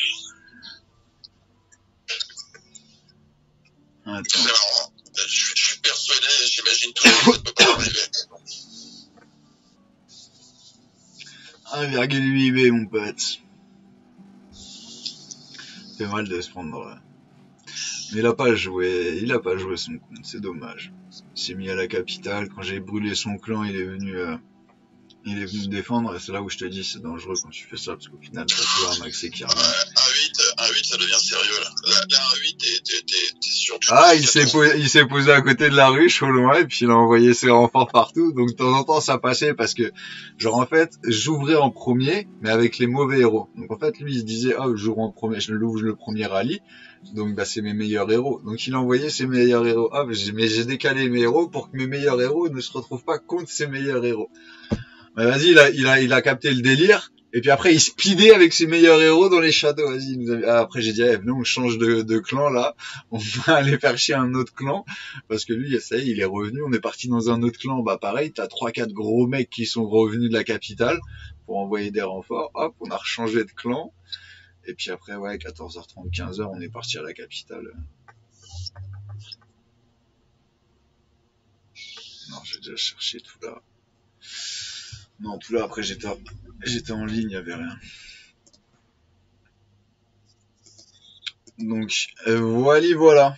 Attends. C'est marrant. Je suis persuadé, j'imagine tout le monde ne peut pas arriver. 1,8 B, mon pote. Fait mal de se prendre là. Mais il a pas joué son compte, c'est dommage. Il s'est mis à la capitale, quand j'ai brûlé son clan, il est venu me défendre, et c'est là où je te dis, c'est dangereux quand tu fais ça, parce qu'au final, t'as toujours un maxé qui revient. Un 8, ça devient sérieux, là. Là, un 8, t'es sûr que... Ah, il s'est posé à côté de la ruche, au loin, et puis il a envoyé ses renforts partout, donc de temps en temps, ça passait, parce que, genre, en fait, j'ouvrais en premier, mais avec les mauvais héros. Donc, en fait, lui, il se disait, ah, j'ouvre en premier, je l'ouvre le premier rallye, donc, bah, c'est mes meilleurs héros. Donc, il a envoyé ses meilleurs héros. Ah, mais j'ai décalé mes héros pour que mes meilleurs héros ne se retrouvent pas contre ses meilleurs héros. Mais vas-y, il a capté le délire. Et puis après, il speedait avec ses meilleurs héros dans les châteaux. Vas-y, après j'ai dit, venez, on change de clan là. On va aller faire chier un autre clan. Parce que lui, ça y est, il est revenu. On est parti dans un autre clan. Bah pareil, t'as 3-4 gros mecs qui sont revenus de la capitale pour envoyer des renforts. Hop, on a rechangé de clan. Et puis après, ouais, 14h30, 15h, on est parti à la capitale. Non, j'ai déjà cherché tout là. Non, tout là, après, j'étais en ligne, il n'y avait rien. Donc, voilà.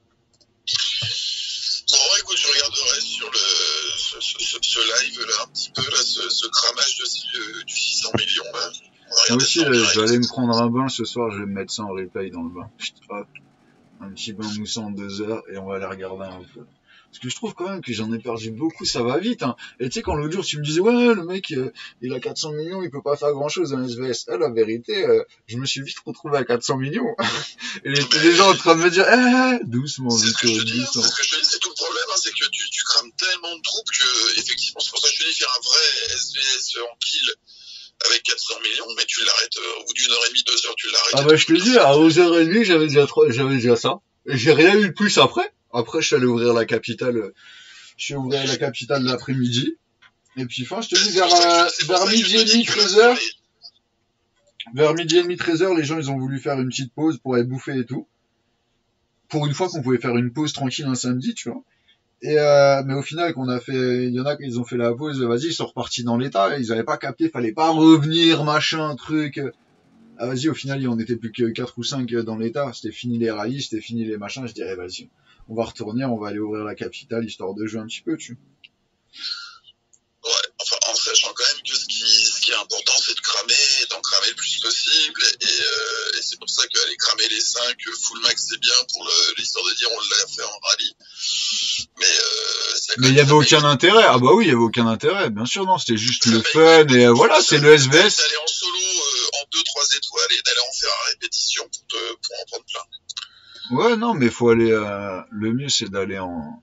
Bon, écoute, je regarderai sur ce live là, un petit peu, là, ce cramage du 600 millions là. Moi aussi, je vais aller me prendre un bain ce soir, je vais me mettre ça en replay dans le bain. Hop, un petit bain moussant en 2 heures et on va aller regarder un peu. Parce que je trouve quand même que j'en ai perdu beaucoup, ça va vite. Hein. Et tu sais, quand l'autre jour, tu me disais, ouais, le mec, il a 400 millions, il peut pas faire grand-chose dans SVS. La vérité, je me suis vite retrouvé à 400 millions. Et les gens en train de me dire, doucement, C'est ce que je te dis, doucement. c'est ce que je te dis, c'est tout le problème, c'est que tu crames tellement de troupes que, effectivement, c'est pour ça que je te dis, faire un vrai SVS en kill avec 400 millions, mais tu l'arrêtes au bout d'une heure et demie, 2 heures, tu l'arrêtes. Ah bah je te dis, à 11h30, j'avais déjà ça. Et j'ai rien eu de plus après. Après, je suis allé ouvrir la capitale. Je suis ouvert la capitale l'après-midi. Et puis, enfin, je te dis, vers midi et demi, 13h. Vers midi et demi, 13h, les gens, ils ont voulu faire une petite pause pour aller bouffer et tout. Pour une fois qu'on pouvait faire une pause tranquille un samedi, tu vois. Et mais au final, qu'on a fait, il y en a qui ont fait la pause, vas-y, ils sont repartis dans l'état, ils avaient pas capté, fallait pas revenir, machin, truc. Ah, vas-y, au final, il en était plus que 4 ou 5 dans l'état, c'était fini les rallyes, c'était fini les machins, je dirais, vas-y, on va retourner, on va aller ouvrir la capitale, histoire de jouer un petit peu, tu vois. Ouais, enfin, en sachant quand même que ce qui est important, c'est de cramer, d'en cramer le plus possible, et c'est pour ça qu'aller cramer les 5 full max, c'est bien pour l'histoire de dire on l'a fait en rallye. Mais il y avait aucun intérêt. Ah bah oui, il y avait aucun intérêt. Bien sûr, non, c'était juste le fun et voilà, c'est le SVS. D'aller en solo en 2-3 étoiles et d'aller en faire à répétition pour en prendre plein. Ouais, non, mais faut aller. Le mieux, c'est d'aller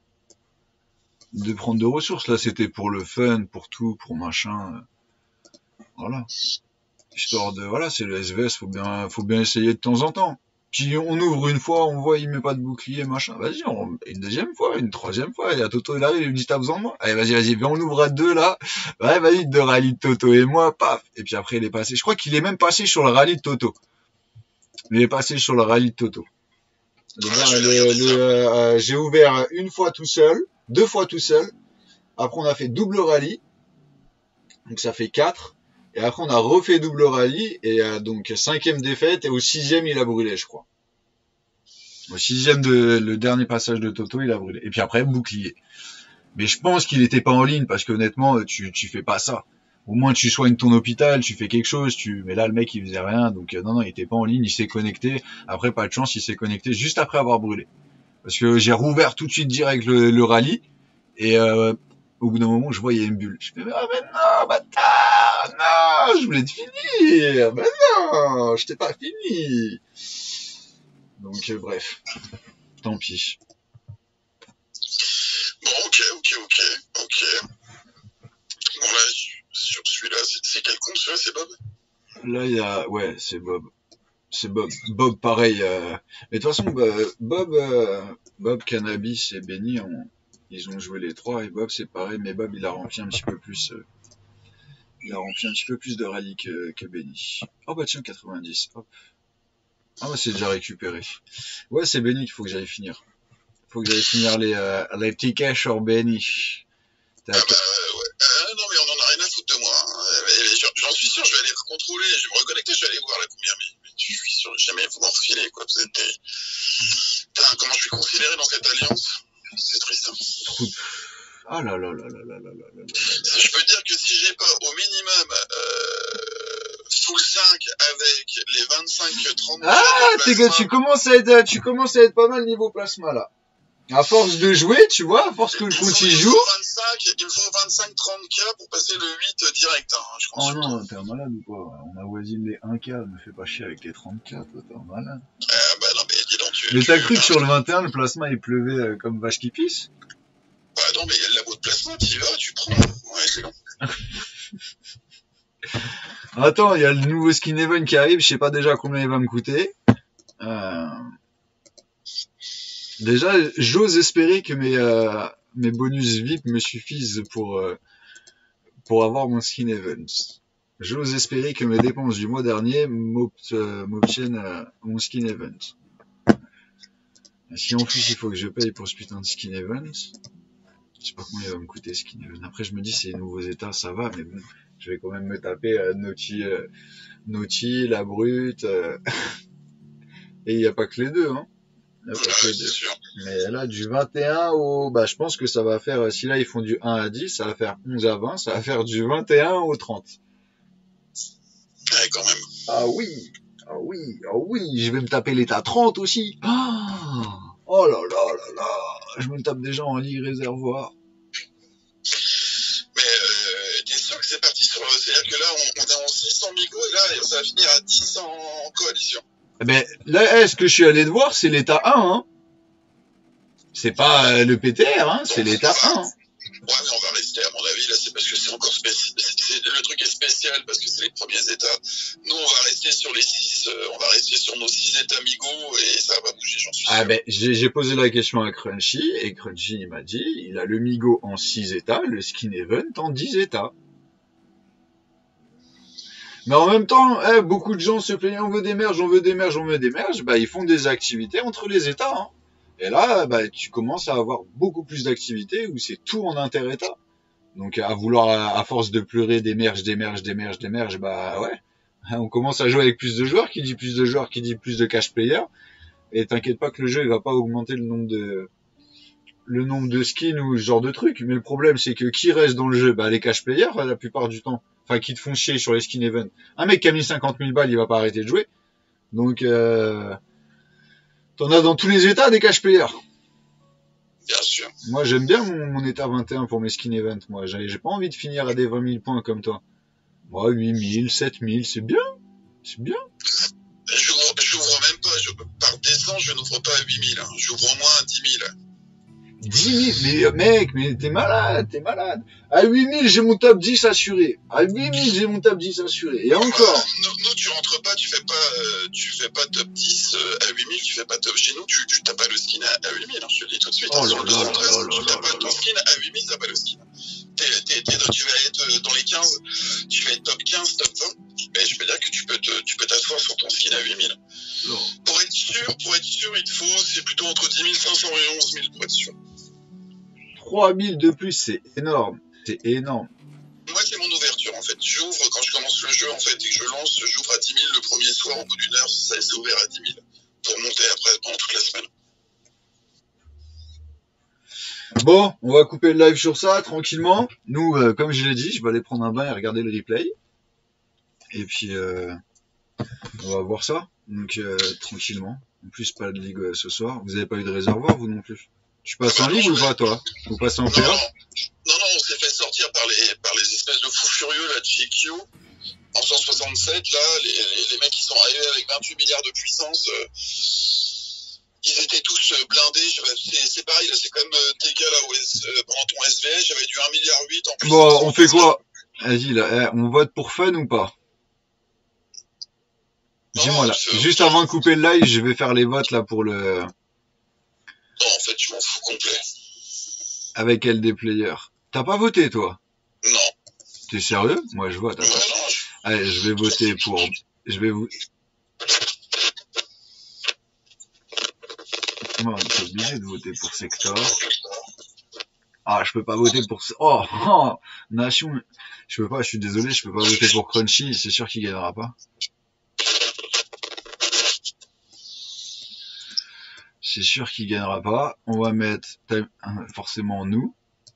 de prendre de ressources. Là, c'était pour le fun, pour tout, pour machin. Voilà. Histoire de, voilà, c'est le SVS. Faut bien essayer de temps en temps. Puis on ouvre une fois, on voit, il met pas de bouclier, machin. Vas-y, une deuxième fois, une troisième fois. Et à Toto, il arrive, il me dit, t'as besoin de moi? Allez, vas-y, viens, on ouvre à 2, là. Ouais, vas-y, 2 rallyes de Toto et moi, paf. Et puis après, il est passé. Je crois qu'il est même passé sur le rallye de Toto. Il est passé sur le rallye de Toto. J'ai ouvert une fois tout seul, 2 fois tout seul. Après, on a fait double rallye. Donc, ça fait 4. Et après, on a refait double rallye. Et donc, 5e défaite. Et au 6e, il a brûlé, je crois. Au 6e, le dernier passage de Toto, il a brûlé. Et puis après, bouclier. Mais je pense qu'il était pas en ligne. Parce qu'honnêtement, tu fais pas ça. Au moins, tu soignes ton hôpital, tu fais quelque chose. Mais là, le mec, il faisait rien. Donc, non, il était pas en ligne. Il s'est connecté. Après, pas de chance, il s'est connecté juste après avoir brûlé. Parce que j'ai rouvert tout de suite direct le rallye. Et au bout d'un moment, je vois, il y a une bulle. Je fais, ah mais non, bâtard, non, je voulais te finir. Mais non, je t'ai pas fini. Donc bref, tant pis. Bon, ok. Bon là, sur celui-là, c'est quel compte celui-là, c'est Bob? Là, il y a, ouais, c'est Bob. C'est Bob. Bob, pareil. Mais de toute façon, Bob, Cannabis et Benny, ils ont joué les 3 et Bob, c'est pareil. Mais Bob, il a rempli un petit peu plus. Il a rempli un petit peu plus de rallye que Benny. Oh bah tiens, 90. Hop. Ah bah c'est déjà récupéré. Ouais, c'est Benny qu'il faut que j'aille finir. Faut que j'aille finir les tickets sur Benny. Ah bah ouais. Non mais on en a rien à foutre de moi. Hein. J'en suis sûr, je vais aller contrôler, je vais me reconnecter, je vais aller voir la combien, mais je suis sûr jamais vous m'en refiler quoi. Putain, comment je suis considéré dans cette alliance? C'est triste. Hein. Ah là. Je peux dire que si j'ai pas au minimum full 5 avec les 25-30. Ah, t'es gars, tu commences à être pas mal niveau plasma là. À force de jouer, tu vois, à force que le compte y joue. Il me faut 25-30K pour passer le 8 direct, hein, je pense. Oh non, t'es un malade ou quoi? On avoisine les 1K, me fais pas chier avec les 30K, toi, t'es un malade. Bah non, mais dis donc, mais t'as cru que sur le 21, le plasma, il pleuvait comme vache qui pisse? Bah non, mais il y a le labo de plasma, t'y vas, tu prends. Ouais, c'est long. Attends, il y a le nouveau skin event qui arrive, je sais pas déjà combien il va me coûter. Déjà, j'ose espérer que mes bonus VIP me suffisent pour avoir mon skin event. J'ose espérer que mes dépenses du mois dernier m'obtiennent mon skin event. Si en plus il faut que je paye pour ce putain de skin event, je sais pas combien il va me coûter skin event. Après je me dis c'est les nouveaux états, ça va, mais bon, je vais quand même me taper Naughty, la brute, et il n'y a pas que les deux, hein. Mais là, du 21 au... Bah, je pense que ça va faire... Si là, ils font du 1 à 10, ça va faire 11 à 20, ça va faire du 21 au 30. Ouais, quand même. Ah oui, je vais me taper l'état 30 aussi. Oh là là là là. je me tape déjà en ligue réservoir. Mais t'es sûr que c'est parti sur... C'est-à-dire que là, on est en 6 en Migo et là, ça va finir à 10 en coalition. Mais là, ce que je suis allé te voir, c'est l'état 1. Hein. C'est pas le PTR, hein, c'est l'état 1. Hein. Ouais, mais on va rester, à mon avis, là, c'est parce que c'est encore spécial. Le truc est spécial parce que c'est les premiers états. Nous, on va rester sur les 6, on va rester sur nos 6 états Migo et ça va bouger, j'en suis sûr. Ah ben, j'ai posé la question à Crunchy et Crunchy il m'a dit, il a le Migo en 6 états, le Skin Event en 10 états. Mais en même temps, beaucoup de gens se plaignent, on veut des merges, on veut des merges, on veut des merges, bah ils font des activités entre les états. Hein. Et là, bah, tu commences à avoir beaucoup plus d'activités où c'est tout en inter-état. Donc à vouloir, à force de pleurer des merges, bah ouais, on commence à jouer avec plus de joueurs, qui dit plus de joueurs, qui dit plus de cash players. Et t'inquiète pas que le jeu il va pas augmenter le nombre de skins ou ce genre de trucs. Mais le problème c'est que qui reste dans le jeu, bah les cash players la plupart du temps, enfin qui te font chier sur les skin events. Un mec qui a mis 50 000 balles, il va pas arrêter de jouer. Donc t'en as dans tous les états des cash players. Bien sûr. Moi, j'aime bien mon état 21 pour mes skin events. Moi, j'ai pas envie de finir à des 20 000 points comme toi. Moi, 8 000, 7 000, c'est bien. C'est bien. J'ouvre même pas. Par décembre, je n'ouvre pas à 8 000. Hein. J'ouvre au moins à 10 000. 10 000, mais mec, mais t'es malade. À 8 000, j'ai mon top 10 assuré. À 8 000, j'ai mon top 10 assuré. Et encore. Nous, tu rentres pas, tu fais pas top 10 à 8 000, tu fais pas top. Chez nous, tu t'as pas le skin à 8 000, hein, je te le dis tout de suite. Oh hein, là là là tu t'as pas ton skin à 8 000, t'as pas le skin. Tu vas être dans les 15, tu vas être top 15, top 20. Mais je peux dire que tu peux t'asseoir sur ton skin à 8 000. Non. Pour être sûr, il te faut, c'est plutôt entre 10 500 et 11 000 pour être sûr. 3 000 de plus, c'est énorme. C'est énorme. Moi, c'est mon ouverture, en fait. J'ouvre, quand je commence le jeu, en fait, et que je lance, j'ouvre à 10 000 le premier soir, au bout d'une heure, ça s'est ouvert à 10 000. Pour monter après, pendant toute la semaine. Bon, on va couper le live sur ça, tranquillement. Nous, comme je l'ai dit, je vais aller prendre un bain et regarder le replay. Et puis, on va voir ça. Donc, tranquillement. En plus, pas de ligue ce soir. Vous avez pas eu de réservoir, vous non plus? Tu passes en ligue ou pas, toi? Vous passez en PA? Non, on s'est fait sortir par les espèces de fous furieux, là, de chez Kyo. En 167, là, les mecs qui sont arrivés avec 28 milliards de puissance, ils étaient tous blindés. C'est pareil, là, c'est comme tes gars, là, pendant ton SVS, j'avais du 1,8 milliard en puissance. Bon, on fait quoi? Vas-y, là, on vote pour fun ou pas? Dis-moi, là. Juste avant de couper le live, je vais faire les votes, là, pour le... Non, en fait, je m'en fous complet. Avec LD Player. T'as pas voté, toi? Non. T'es sérieux? Moi, je vote. Ouais, non, Allez, je vais voter pour... Je vais vous... Moi, t'es obligé de voter pour Sector. Ah, je peux pas voter pour... Oh, Nation... Je peux pas, je suis désolé, je peux pas voter pour Crunchy. C'est sûr qu'il gagnera pas. C'est sûr qu'il gagnera pas. On va mettre forcément nous.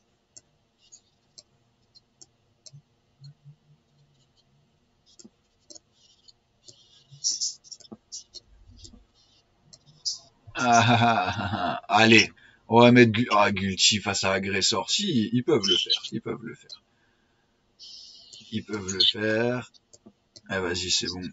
Allez, on va mettre Gulti face à Agressor. Si, ils peuvent le faire. Ils peuvent le faire. Ah, vas-y, c'est bon.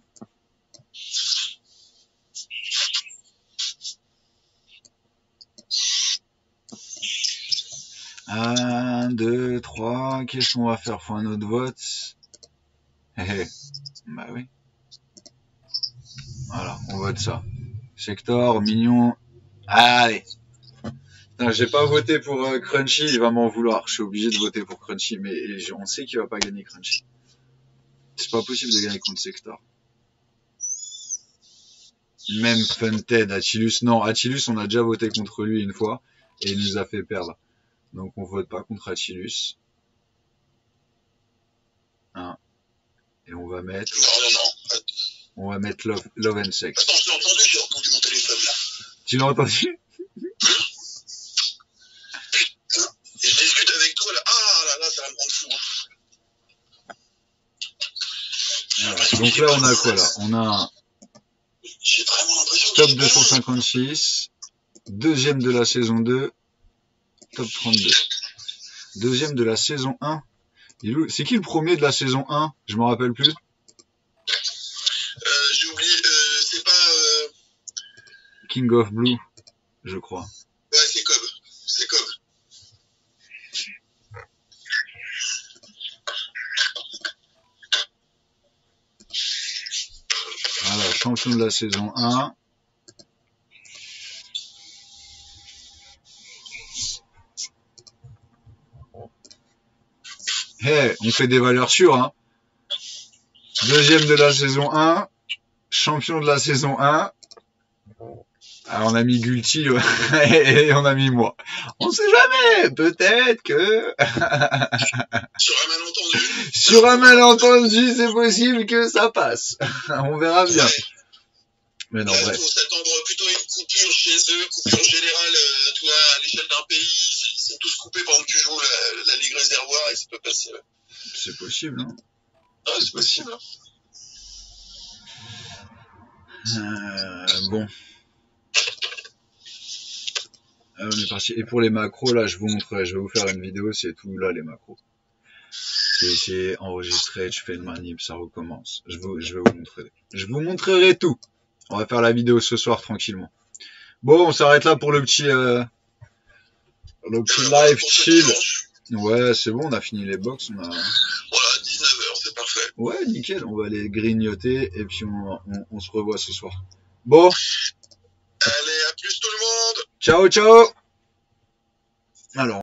Un, deux, trois. Qu'est-ce qu'on va faire? Faut un autre vote. Bah oui. Voilà, on vote ça. Sector, mignon. Allez. J'ai pas voté pour Crunchy, il va m'en vouloir. Je suis obligé de voter pour Crunchy, mais on sait qu'il va pas gagner Crunchy. C'est pas possible de gagner contre Sector. Même Funted, Attilus, non, Attilus, on a déjà voté contre lui une fois, et il nous a fait perdre. Donc on vote pas contre Attilus. Hein. Et on va mettre... Non. On va mettre Love and Sex. Attends, j'ai entendu mon téléphone, là. Tu l'as entendu? Et je discute avec toi, là. Ah là, ça va me rendre fou. Hein. Voilà. Donc là, on a quoi, là? On a un J'ai vraiment l'impression top 256, deuxième de la saison 2, Top 32. Deuxième de la saison 1. C'est qui le premier de la saison 1? Je me rappelle plus. J'ai oublié, c'est pas... King of Blue, je crois. Ouais, c'est Cobb. C'est Cobb. Voilà, champion de la saison 1. Hey, on fait des valeurs sûres, hein. Deuxième de la saison 1. Champion de la saison 1. Alors on a mis Gulti et on a mis moi. On sait jamais, peut-être que... Sur un malentendu. Sur un malentendu, c'est possible que ça passe. On verra bien. Mais non, bref. Il faut s'attendre plutôt à une coupure chez eux, coupure générale, tu vois, à l'échelle d'un pays. Ils sont tous coupés pendant que tu joues la Ligue réservoir et ça peut passer. C'est possible, hein. Ah, c'est possible. Bon. On est parti. Et pour les macros, là, je vous montrerai. Je vais vous faire une vidéo, c'est tout là, les macros. C'est enregistré, je fais une manip, ça recommence. Je vais vous montrer. Je vous montrerai tout. On va faire la vidéo ce soir tranquillement. Bon, on s'arrête là pour le petit live chill. Ouais, c'est bon, on a fini les box. Voilà, 19h, c'est parfait. Ouais, nickel. On va aller grignoter et puis on se revoit ce soir. Bon. Allez, à plus tout le monde. Ciao, ciao. Alors.